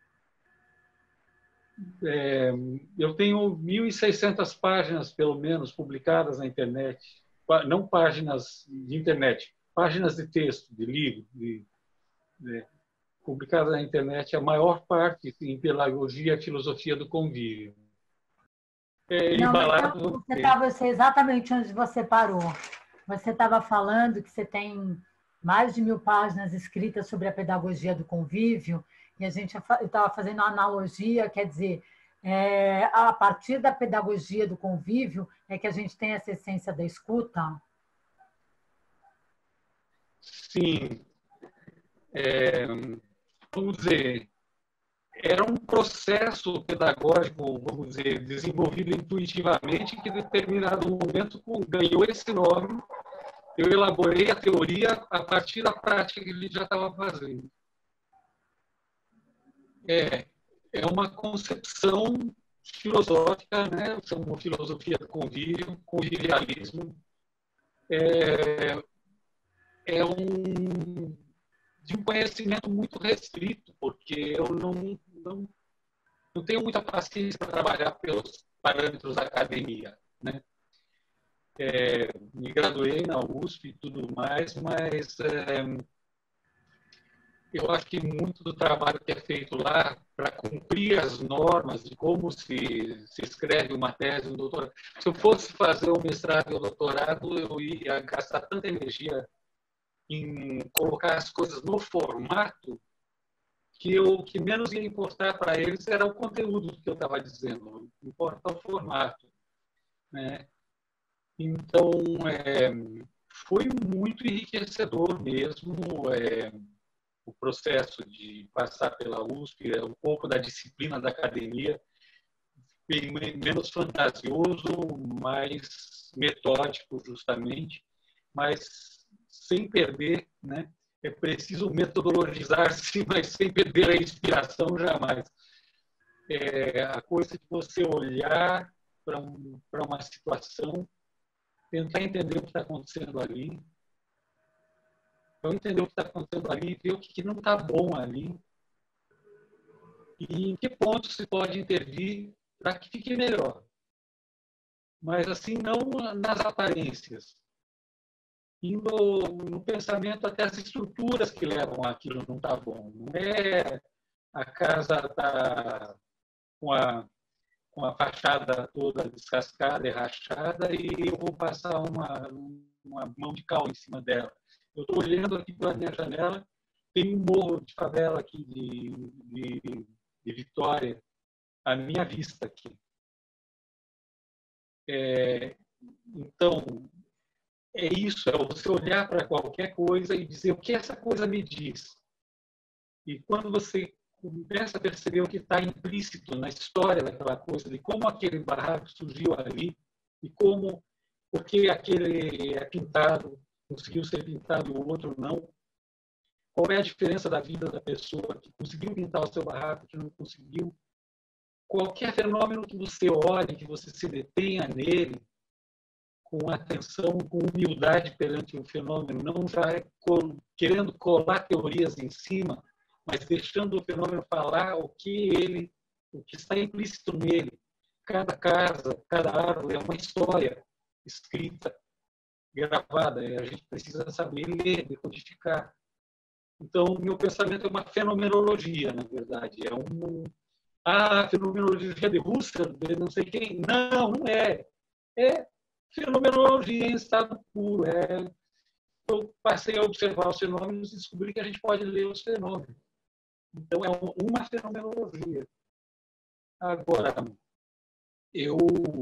1.600 páginas, pelo menos, publicadas na internet. Não páginas de internet, páginas de texto, de livro, publicada na internet, a maior parte em Pedagogia e Filosofia do Convívio. Não, mas eu sei exatamente onde você parou. Você estava falando que você tem mais de 1000 páginas escritas sobre a pedagogia do convívio, e eu estava fazendo uma analogia, quer dizer, a partir da pedagogia do convívio é que a gente tem essa essência da escuta? Sim. Vamos dizer, era um processo pedagógico, vamos dizer, desenvolvido intuitivamente, que em determinado momento ganhou esse nome. Eu elaborei a teoria a partir da prática que ele já estava fazendo. É uma concepção filosófica, né? Eu chamo de filosofia do convívio, convivialismo. É de um conhecimento muito restrito, porque eu não tenho muita paciência para trabalhar pelos parâmetros da academia, né? Me graduei na USP e tudo mais, mas eu acho que muito do trabalho que é feito lá para cumprir as normas de como se escreve uma tese, um doutorado. Se eu fosse fazer um mestrado e um doutorado, eu ia gastar tanta energia em colocar as coisas no formato que o que menos ia importar para eles era o conteúdo que eu estava dizendo, importa o formato, né? Então, foi muito enriquecedor mesmo o processo de passar pela USP, um pouco da disciplina da academia, menos fantasioso, mais metódico, justamente, mas sem perder, né? É preciso metodologizar-se, mas sem perder a inspiração jamais. A coisa de você olhar para uma situação, tentar entender o que está acontecendo ali, eu entender o que está acontecendo ali, ver o que não está bom ali, e em que ponto se pode intervir para que fique melhor. Mas assim, não nas aparências. E no pensamento até as estruturas que levam aquilo não está bom. Não é a casa está com a fachada toda descascada e rachada e eu vou passar uma mão de cal em cima dela. Eu estou olhando aqui pela minha janela, tem um morro de favela aqui de Vitória, à minha vista aqui. Então, é isso, é você olhar para qualquer coisa e dizer o que essa coisa me diz. E quando você começa a perceber o que está implícito na história daquela coisa, de como aquele barraco surgiu ali, e porque aquele é pintado, conseguiu ser pintado e o outro não, qual é a diferença da vida da pessoa que conseguiu pintar o seu barraco, que não conseguiu. Qualquer fenômeno que você olhe, que você se detenha nele, com atenção, com humildade perante o fenômeno, não já querendo colar teorias em cima, mas deixando o fenômeno falar o que está implícito nele. Cada casa, cada árvore é uma história escrita, gravada, e a gente precisa saber ler, decodificar. Então, o meu pensamento é uma fenomenologia, na verdade. Fenomenologia de Husserl, de não sei quem. Não, não é. É fenomenologia em estado puro. Eu passei a observar os fenômenos e descobri que a gente pode ler os fenômenos. Então, é uma fenomenologia. Agora, eu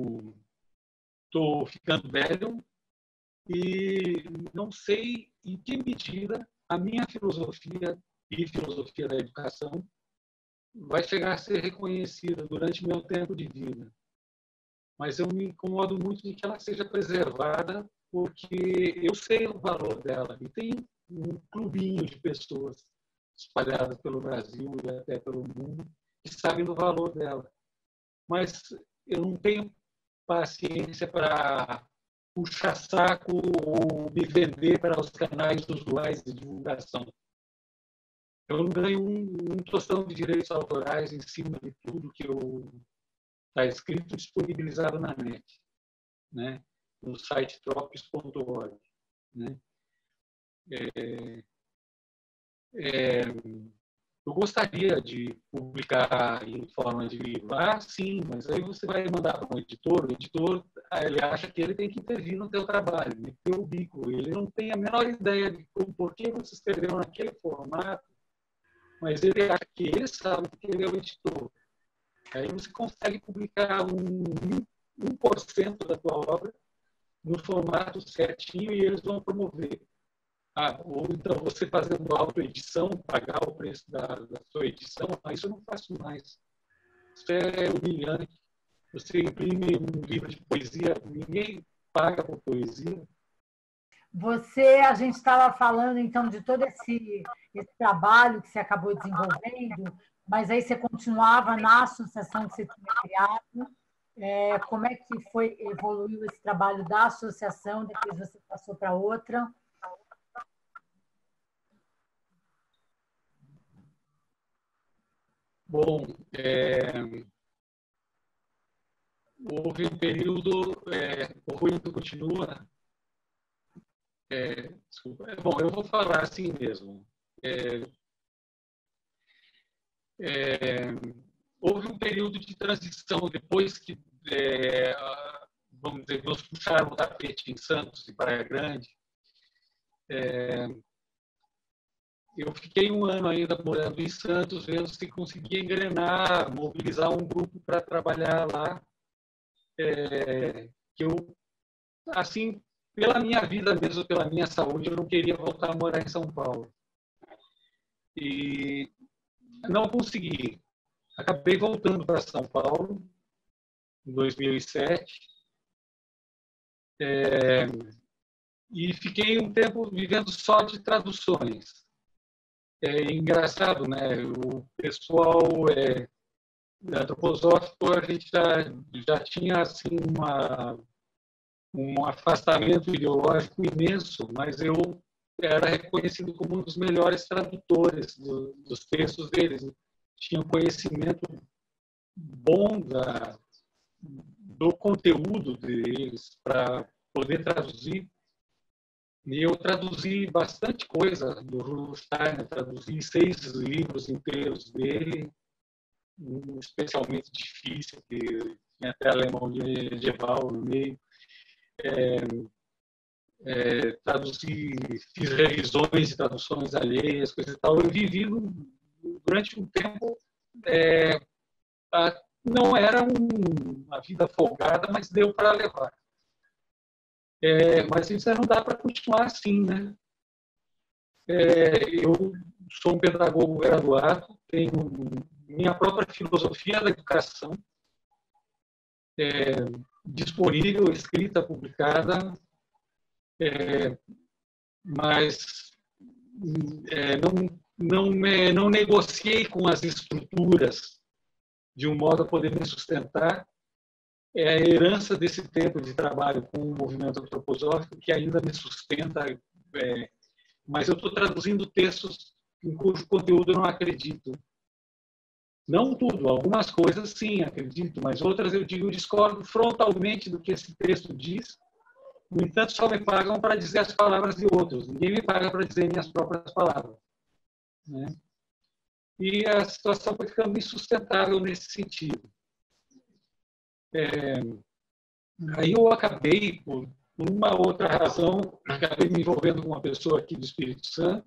estou ficando velho e não sei em que medida a minha filosofia e filosofia da educação vai chegar a ser reconhecida durante meu tempo de vida. Mas eu me incomodo muito de que ela seja preservada, porque eu sei o valor dela. E tem um clubinho de pessoas espalhadas pelo Brasil e até pelo mundo que sabem do valor dela. Mas eu não tenho paciência para puxar saco ou me vender para os canais usuais de divulgação. Eu não ganho um tostão de direitos autorais em cima de tudo que está escrito e disponibilizado na net, né? No site tropes.org. Né? eu gostaria de publicar em forma de livro. Ah, sim, mas aí você vai mandar para um editor, o editor ele acha que ele tem que intervir no teu trabalho, meter o bico. Ele não tem a menor ideia de por que você escreveu naquele formato, mas ele acha que ele sabe que ele é o editor. Aí você consegue publicar 1% da tua obra no formato certinho e eles vão promover. Ou então você fazendo autoedição, pagar o preço da sua edição, isso eu não faço mais. Isso é humilhante. Você imprime um livro de poesia, ninguém paga por poesia. A gente estava falando, então, de todo esse trabalho que você acabou desenvolvendo, mas aí você continuava na associação que você tinha criado. Como é que evoluiu esse trabalho da associação, depois você passou para outra? Bom, houve um período, o ruído continua. Desculpa. Bom, eu vou falar assim mesmo. Houve um período de transição depois que, vamos dizer, nos puxaram o tapete em Santos e Praia Grande. Eu fiquei um ano ainda morando em Santos, vendo se conseguia engrenar, mobilizar um grupo para trabalhar lá. Que eu, assim, pela minha vida mesmo, pela minha saúde, eu não queria voltar a morar em São Paulo. E não consegui. Acabei voltando para São Paulo em 2007 e fiquei um tempo vivendo só de traduções. É engraçado, né? O pessoal antroposófico, a gente já tinha assim um afastamento ideológico imenso, mas eu era reconhecido como um dos melhores tradutores dos textos deles. Tinha um conhecimento bom do conteúdo deles para poder traduzir. E eu traduzi bastante coisa do Rudolf Steiner, traduzi 6 livros inteiros dele, um especialmente difícil, que tinha até alemão medieval no meio. Traduzi, fiz revisões e traduções alheias, coisa e tal. Eu vivi durante um tempo, não era uma vida folgada, mas deu para levar. Mas isso não dá para continuar assim, né? Eu sou um pedagogo graduado, tenho minha própria filosofia da educação disponível, escrita, publicada, mas não negociei com as estruturas de um modo a poder me sustentar. É a herança desse tempo de trabalho com o movimento antroposófico que ainda me sustenta, mas eu estou traduzindo textos em cujo conteúdo eu não acredito. Não tudo, algumas coisas sim, acredito, mas outras eu discordo frontalmente do que esse texto diz. No entanto, só me pagam para dizer as palavras de outros. Ninguém me paga para dizer minhas próprias palavras. Né? E a situação foi ficando insustentável nesse sentido. Aí eu acabei, por uma outra razão, acabei me envolvendo com uma pessoa aqui do Espírito Santo.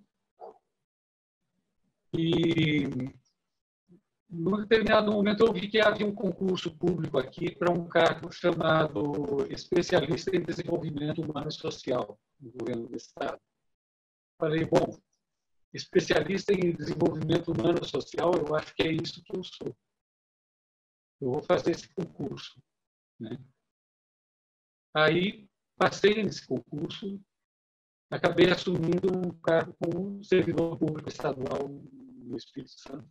E, num determinado momento, eu vi que havia um concurso público aqui para um cargo chamado especialista em desenvolvimento humano e social no governo do Estado. Falei, bom, especialista em desenvolvimento humano e social, eu acho que é isso que eu sou. Eu vou fazer esse concurso. Né? Aí, passei nesse concurso, acabei assumindo um cargo como servidor público estadual no Espírito Santo.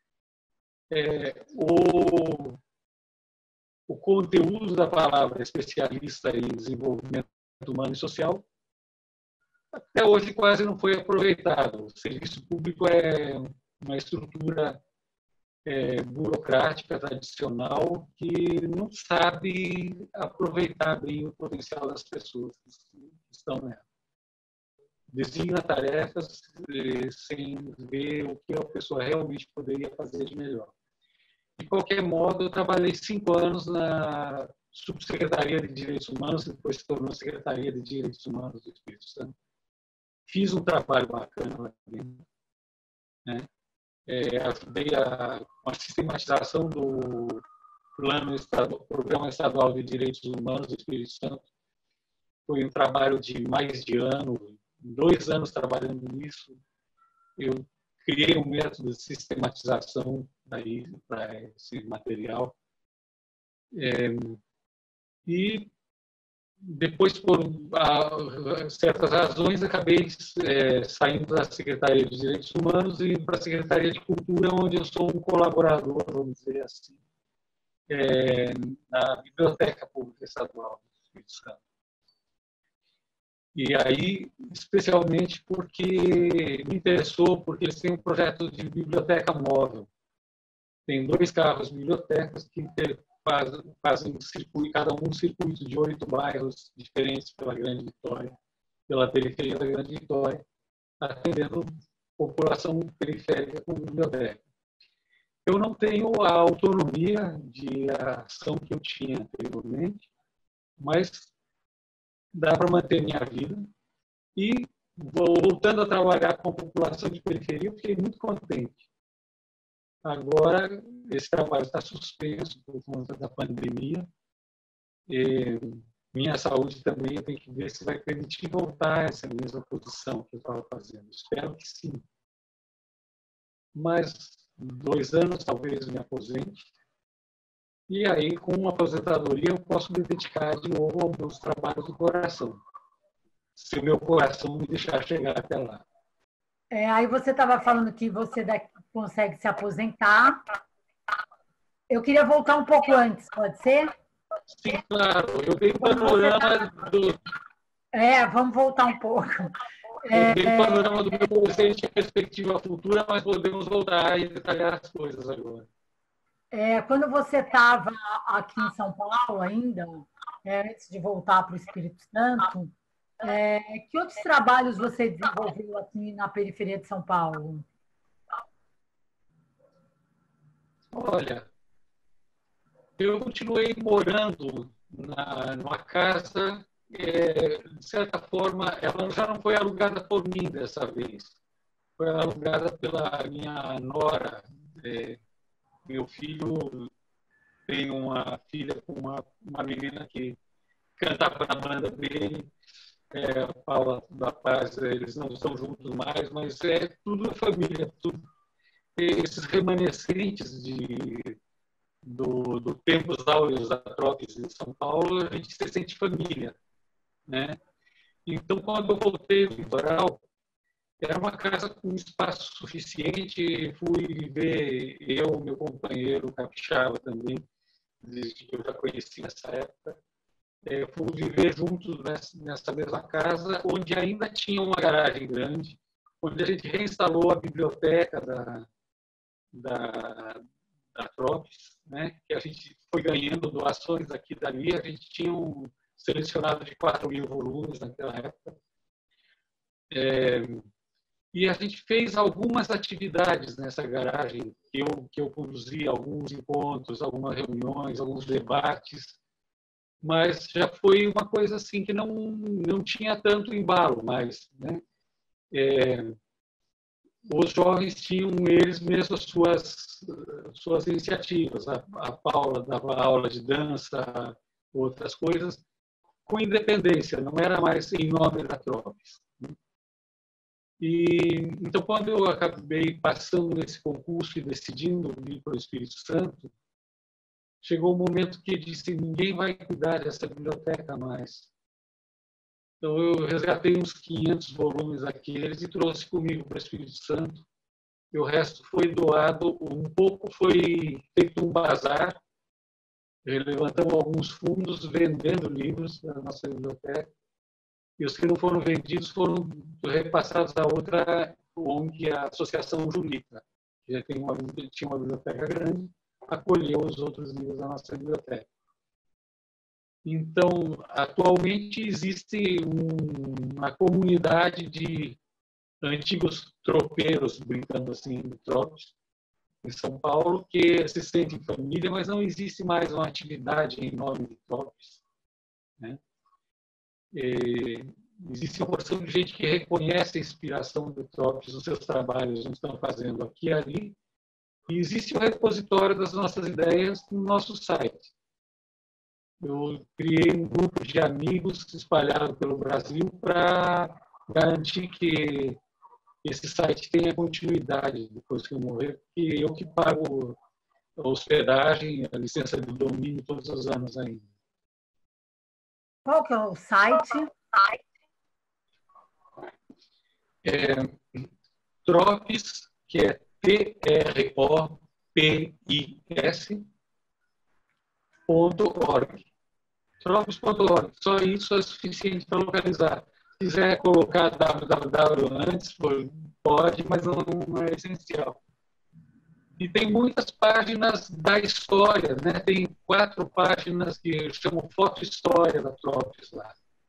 O conteúdo da palavra especialista em desenvolvimento humano e social até hoje quase não foi aproveitado. O serviço público é uma estrutura burocrática, tradicional, que não sabe aproveitar bem o potencial das pessoas que estão nela. designa tarefas sem ver o que a pessoa realmente poderia fazer de melhor. De qualquer modo, eu trabalhei 5 anos na Subsecretaria de Direitos Humanos, depois se tornou Secretaria de Direitos Humanos do Espírito Santo. Fiz um trabalho bacana lá dentro, né? Ajudei com a sistematização do Programa Estadual de Direitos Humanos do Espírito Santo. Foi um trabalho de mais de ano, 2 anos trabalhando nisso. Eu criei um método de sistematização para esse material. E depois, por certas razões, acabei saindo da Secretaria de Direitos Humanos e para a Secretaria de Cultura, onde eu sou um colaborador, vamos dizer assim, na Biblioteca Pública Estadual do Espírito Santo. E aí, especialmente porque me interessou, porque eles têm um projeto de biblioteca móvel. Tem 2 carros bibliotecas que fazem um circuito, cada um circuito de 8 bairros diferentes pela Grande Vitória, pela periferia da Grande Vitória, atendendo a população periférica com biblioteca. Eu não tenho a autonomia de ação que eu tinha anteriormente, mas dá para manter minha vida. E, voltando a trabalhar com a população de periferia, eu fiquei muito contente. Agora, esse trabalho está suspenso por conta da pandemia. Minha saúde também, eu tenho que ver se vai permitir voltar a essa mesma posição que eu estava fazendo. Espero que sim. Mas 2 anos, talvez, me aposente. E aí, com uma aposentadoria, eu posso me dedicar de novo aos meus trabalhos do coração, se o meu coração me deixar chegar até lá. Aí você estava falando que você consegue se aposentar. Eu queria voltar um pouco antes, pode ser? Sim, claro. Eu dei panorama do... vamos voltar um pouco. Eu dei panorama do meu presente e perspectiva futura, mas podemos voltar e detalhar as coisas agora. Quando você estava aqui em São Paulo ainda, antes de voltar para o Espírito Santo, que outros trabalhos você desenvolveu aqui na periferia de São Paulo? Olha, eu continuei morando numa casa, de certa forma, ela já não foi alugada por mim dessa vez. Foi alugada pela minha nora. Meu filho tem uma filha com uma menina que cantava na banda dele, a Paula da Paz. Eles não estão juntos mais, mas é tudo família, tudo. Esses remanescentes do tempos áureos da Tropes em São Paulo, a gente se sente família, né? Então, quando eu voltei do litoral, era uma casa com espaço suficiente. Fui viver, eu, meu companheiro capixaba também, desde que eu já conheci nessa época, fui viver juntos nessa mesma casa, onde ainda tinha uma garagem grande, onde a gente reinstalou a biblioteca da Tropes, né? Que a gente foi ganhando doações aqui e dali. A gente tinha um selecionado de 4.000 volumes naquela época. E a gente fez algumas atividades nessa garagem, que eu conduzi alguns encontros, algumas reuniões, alguns debates, mas já foi uma coisa assim que não tinha tanto embalo mais, né? Os jovens tinham eles mesmos suas iniciativas. A Paula dava aula de dança, outras coisas, com independência, não era mais em nome da Tropes. E então, quando eu acabei passando nesse concurso e decidindo vir para o Espírito Santo, chegou o momento que disse: ninguém vai cuidar dessa biblioteca mais. Então, eu resgatei uns 500 volumes daqueles e trouxe comigo para o Espírito Santo. E o resto foi doado, um pouco foi feito um bazar, levantamos alguns fundos vendendo livros da nossa biblioteca. E os que não foram vendidos foram repassados a outra ONG, a Associação Julita, que já tinha uma biblioteca grande, acolheu os outros livros da nossa biblioteca. Então, atualmente existe uma comunidade de antigos tropeiros, brincando assim, de tropos, em São Paulo, que se sentem família, mas não existe mais uma atividade em nome de tropos, né? Existe uma porção de gente que reconhece a inspiração de tropos nos seus trabalhos, nos estão fazendo aqui e ali, e existe o repositório das nossas ideias no nosso site. Eu criei um grupo de amigos espalhado pelo Brasil para garantir que esse site tenha continuidade depois que eu morrer, porque eu que pago a hospedagem, a licença de domínio todos os anos ainda. Qual que é o site? Tropis, que é TROPIS.org. Tropis.org. Só isso é suficiente para localizar. Se quiser colocar www antes, pode, mas não é essencial. E tem muitas páginas da história, né? Tem 4 páginas que chamam Foto História da Tropis lá.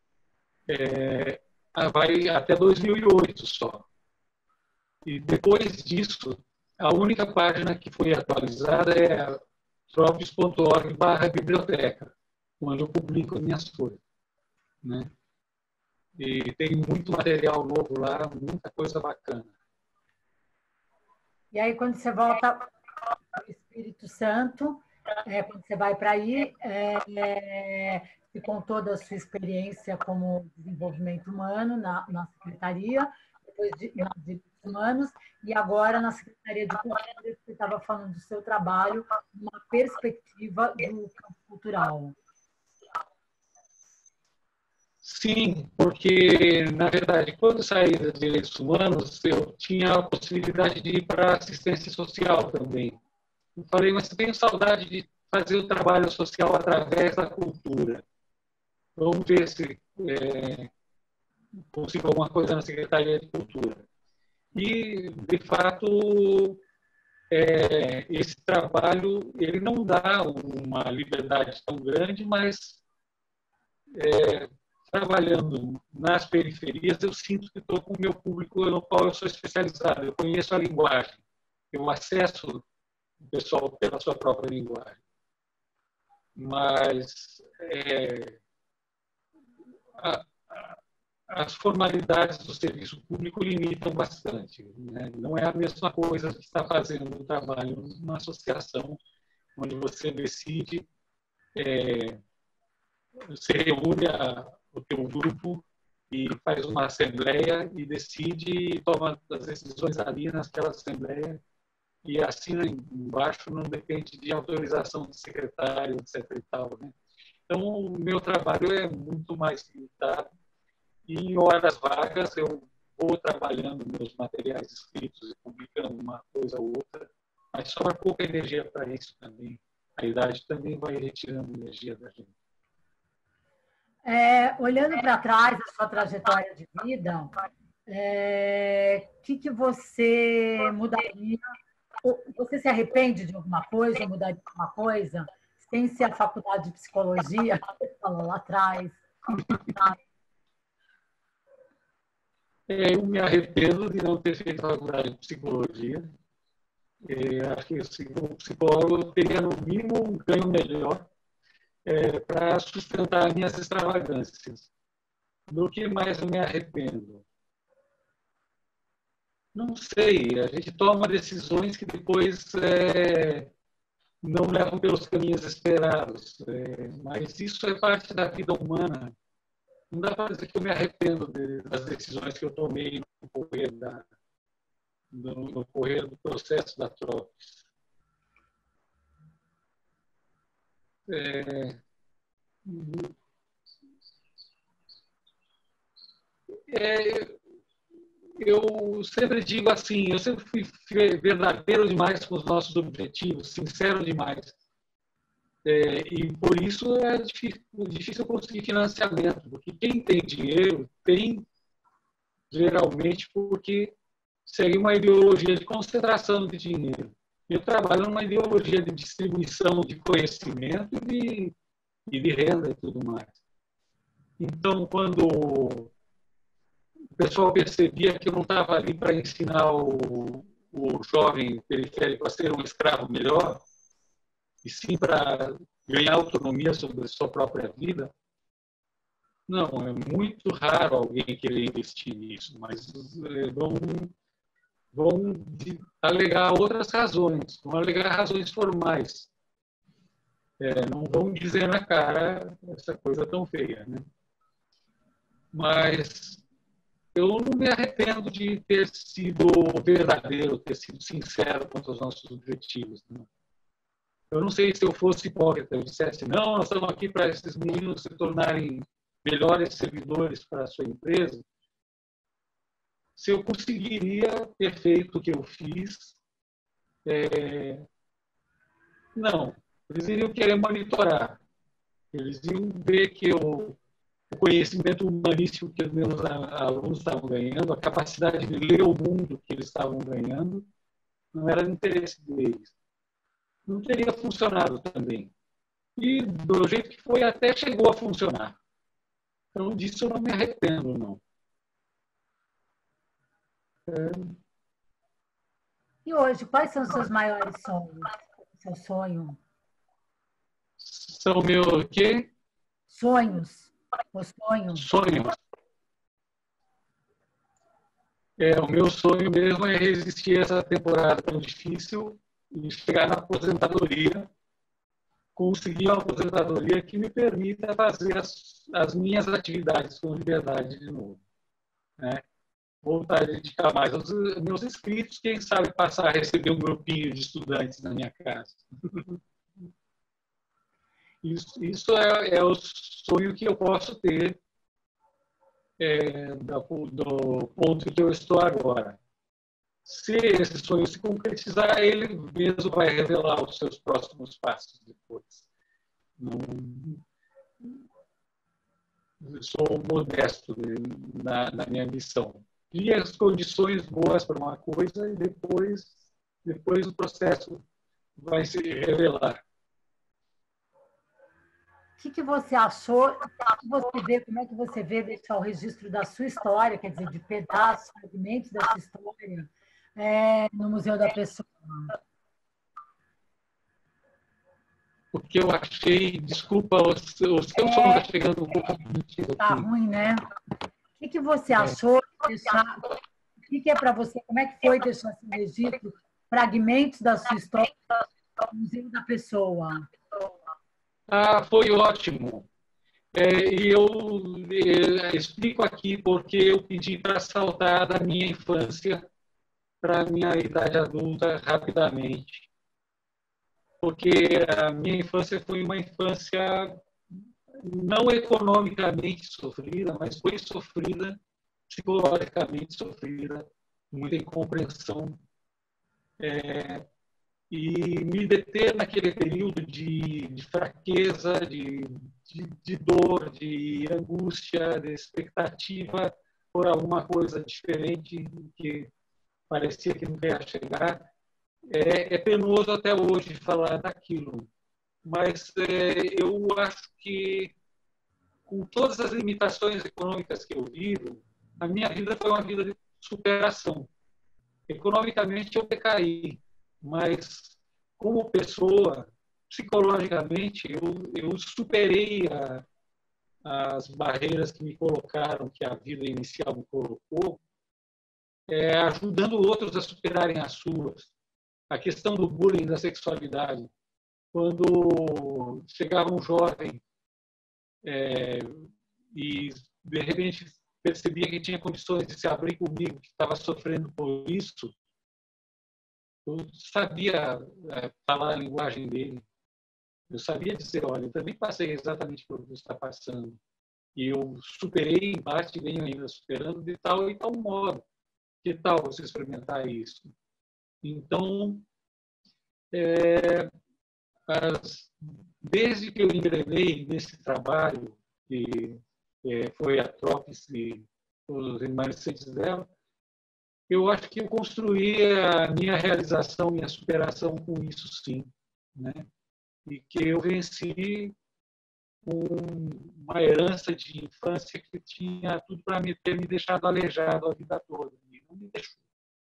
Vai até 2008 só. E depois disso, a única página que foi atualizada é tropis.org/biblioteca, onde eu publico minhas coisas, né? E tem muito material novo lá, muita coisa bacana. E aí, quando você volta para o Espírito Santo, quando você vai para aí, você contou da sua experiência como desenvolvimento humano na Secretaria, depois na Direitos Humanos, e agora na Secretaria de Cultura, você estava falando do seu trabalho, uma perspectiva do campo cultural. Sim, porque, na verdade, quando eu saí dos direitos humanos, eu tinha a possibilidade de ir para a assistência social também. Eu falei, mas eu tenho saudade de fazer o trabalho social através da cultura. Vamos ver se consigo alguma coisa na Secretaria de Cultura. E, de fato, esse trabalho ele não dá uma liberdade tão grande, mas trabalhando nas periferias, eu sinto que estou com o meu público no qual eu sou especializado. Eu conheço a linguagem, eu acesso o pessoal pela sua própria linguagem. Mas as formalidades do serviço público limitam bastante, né? Não é a mesma coisa que estar fazendo um trabalho numa associação onde você decide, você reúne o teu grupo e faz uma assembleia e decide e toma as decisões ali naquela assembleia e assina embaixo, não depende de autorização do secretário, etc. e tal, né? Então, o meu trabalho é muito mais limitado e em horas vagas eu vou trabalhando meus materiais escritos e publicando uma coisa ou outra, mas sobra pouca energia para isso também. A idade também vai retirando energia da gente. Olhando para trás da sua trajetória de vida, o que você mudaria? Você se arrepende de alguma coisa, mudaria de alguma coisa? Sem ser a faculdade de psicologia, que você falou lá atrás. Eu me arrependo de não ter feito a faculdade de psicologia. Acho que o psicólogo teria, no mínimo, um ganho melhor para sustentar minhas extravagâncias. Do que mais eu me arrependo? Não sei. A gente toma decisões que depois não levam pelos caminhos esperados. Mas isso é parte da vida humana. Não dá para dizer que eu me arrependo das decisões que eu tomei no correr do processo da Tropis. Eu sempre digo assim, eu sempre fui verdadeiro demais com os nossos objetivos, sincero demais. E por isso é difícil conseguir financiamento, porque quem tem dinheiro tem, geralmente, porque segue uma ideologia de concentração de dinheiro. Eu trabalho numa ideologia de distribuição de conhecimento e e de renda e tudo mais. Então, quando o pessoal percebia que eu não estava ali para ensinar o jovem periférico a ser um escravo melhor, e sim para ganhar autonomia sobre a sua própria vida, não, é muito raro alguém querer investir nisso, mas vão alegar outras razões, vão alegar razões formais. Não vão dizer na cara essa coisa tão feia, né? Mas eu não me arrependo de ter sido verdadeiro, ter sido sincero quanto aos nossos objetivos. Né? Eu não sei se eu fosse hipócrita, eu dissesse, não, nós estamos aqui para esses meninos se tornarem melhores servidores para a sua empresa, se eu conseguiria ter feito o que eu fiz. Não, eles iriam querer monitorar, eles iam ver que o conhecimento humanístico que os meus alunos estavam ganhando, a capacidade de ler o mundo que eles estavam ganhando, não era do interesse deles. Não teria funcionado também. E do jeito que foi, até chegou a funcionar. Então, disso eu não me arrependo, não. E hoje, quais são os seus maiores sonhos? Seu sonho? São meus o quê? Sonhos. Os sonhos. Sonhos. O meu sonho mesmo é resistir a essa temporada tão difícil e chegar na aposentadoria, conseguir uma aposentadoria que me permita fazer as minhas atividades com liberdade de novo. Né? Voltar a dedicar mais aos meus inscritos, quem sabe passar a receber um grupinho de estudantes na minha casa. Isso é o sonho que eu posso ter do ponto que eu estou agora. Se esse sonho se concretizar, ele mesmo vai revelar os seus próximos passos depois. Eu sou modesto na minha missão. E as condições boas para uma coisa e depois o processo vai se revelar. O que você achou? Como é que você vê deixar o registro da sua história, quer dizer, de pedaços, fragmentos dessa história, no Museu da Pessoa? Porque eu achei, desculpa, o seu som está chegando um pouco mentira. Está ruim, né? O que você achou de deixar? O que é para você? Como é que foi deixar esse registro, fragmentos da sua história, no Museu da Pessoa? Foi ótimo. E eu explico aqui porque eu pedi para saltar da minha infância para a minha idade adulta rapidamente. Porque a minha infância foi uma infância não economicamente sofrida, mas foi sofrida, psicologicamente sofrida, muita incompreensão. E me deter naquele período de fraqueza, de dor, de angústia, de expectativa por alguma coisa diferente que parecia que não ia chegar, é penoso até hoje falar daquilo. Mas eu acho que, com todas as limitações econômicas que eu vivo, a minha vida foi uma vida de superação. Economicamente eu decaí, mas como pessoa, psicologicamente, eu superei as barreiras que me colocaram, que a vida inicial me colocou, ajudando outros a superarem as suas. A questão do bullying, da sexualidade. Quando chegava um jovem e, de repente, percebia que tinha condições de se abrir comigo, que estava sofrendo por isso, eu sabia falar a linguagem dele. Eu sabia dizer, olha, eu também passei exatamente por o que você está passando. E eu superei em parte, venho ainda superando de tal e tal modo. Que tal você experimentar isso? Então, desde que eu engrenei nesse trabalho, que foi a Trópice, os remanescentes dela, eu acho que eu construí a minha realização, minha superação com isso, sim. Né? E que eu venci uma herança de infância que tinha tudo para ter me deixado aleijado a vida toda. E não me deixou.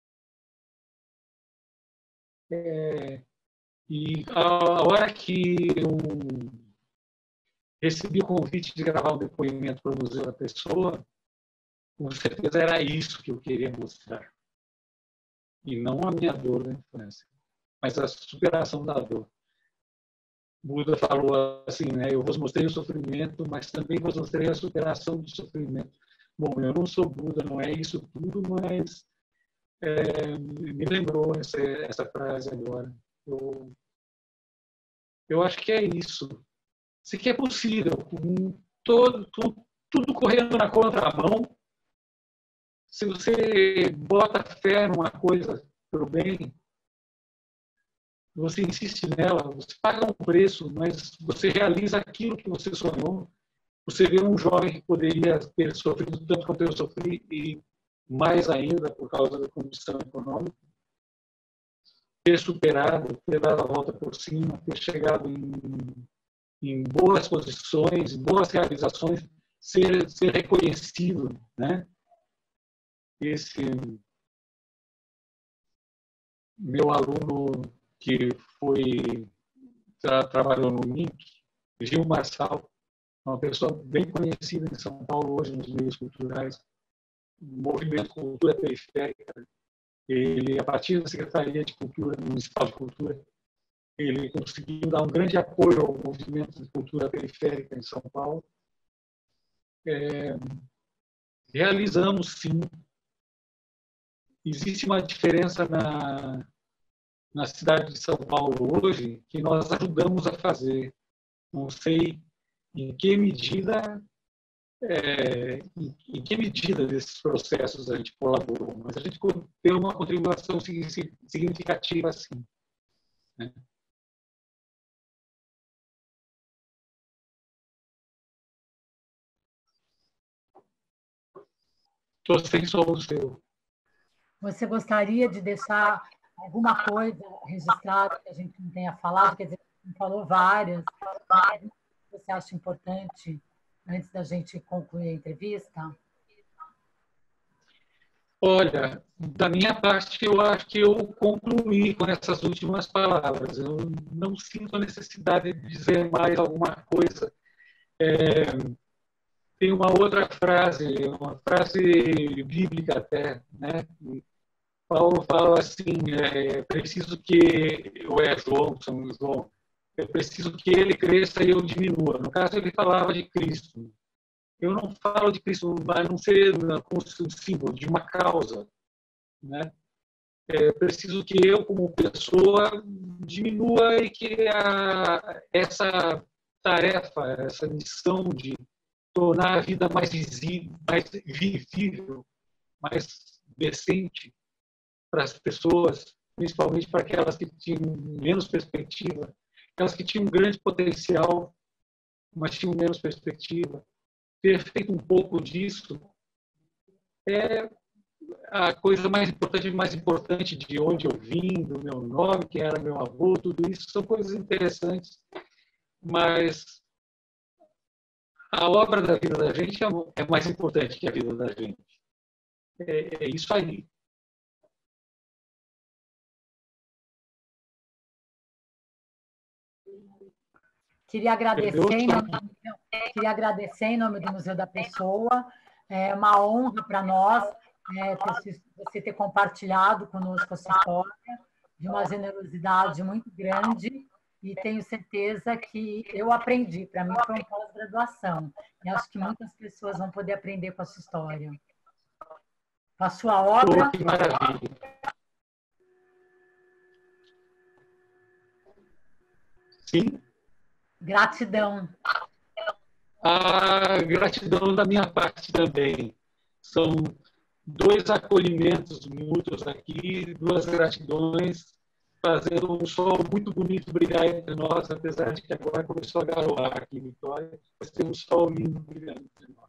E a hora que eu recebi o convite de gravar um depoimento para o Museu da Pessoa, com certeza era isso que eu queria mostrar. E não a minha dor da infância, mas a superação da dor. Buda falou assim, né? Eu vos mostrei o sofrimento, mas também vos mostrei a superação do sofrimento. Bom, eu não sou Buda, não é isso tudo, mas me lembrou essa frase agora. Eu acho que é isso. Se que é possível, com tudo correndo na contramão, se você bota fé numa coisa para o bem, você insiste nela, você paga um preço, mas você realiza aquilo que você sonhou. Você vê um jovem que poderia ter sofrido tanto quanto eu sofri, e mais ainda por causa da condição econômica, ter superado, ter dado a volta por cima, ter chegado em boas posições, boas realizações, ser reconhecido, né? Esse meu aluno que trabalhou no MINC, Gil Marçal, uma pessoa bem conhecida em São Paulo hoje nos meios culturais, movimento Cultura Periférica. Ele, a partir da Secretaria de Cultura, Municipal de Cultura, ele conseguiu dar um grande apoio ao movimento de cultura periférica em São Paulo. Realizamos, sim. Existe uma diferença na cidade de São Paulo hoje que nós ajudamos a fazer. Não sei em que medida desses processos a gente colaborou, mas a gente deu uma contribuição significativa, sim. Né? Estou sem som seu. Você gostaria de deixar alguma coisa registrada que a gente não tenha falado? Quer dizer, a gente falou várias. Mas você acha importante, antes da gente concluir a entrevista? Olha, da minha parte, eu acho que eu concluí com essas últimas palavras. Eu não sinto a necessidade de dizer mais alguma coisa. Tem uma outra frase, uma frase bíblica até, né? Paulo fala assim, preciso que São João, é preciso que ele cresça e eu diminua. No caso, ele falava de Cristo. Eu não falo de Cristo, mas não ser como um símbolo de uma causa, né? É preciso que eu, como pessoa, diminua e que essa tarefa, essa missão de tornar a vida mais visível, mais vivível, mais decente para as pessoas, principalmente para aquelas que tinham menos perspectiva, aquelas que tinham um grande potencial, mas tinham menos perspectiva. Ter feito um pouco disso é a coisa mais importante de onde eu vim, do meu nome, quem era meu avô, tudo isso são coisas interessantes, mas a obra da vida da gente é mais importante que a vida da gente. É isso aí. Queria agradecer em nome do Museu da Pessoa. É uma honra para nós você ter compartilhado conosco a sua história, de uma generosidade muito grande, e tenho certeza que eu aprendi. Para mim foi uma pós-graduação, e acho que muitas pessoas vão poder aprender com a sua história. Com a sua obra. Que maravilha. Sim. Gratidão. A gratidão da minha parte também. São 2 acolhimentos mútuos aqui, 2 gratidões, fazendo um sol muito bonito brilhar entre nós, apesar de que agora começou a garoar aqui em Vitória, mas tem um sol lindo brilhando entre nós.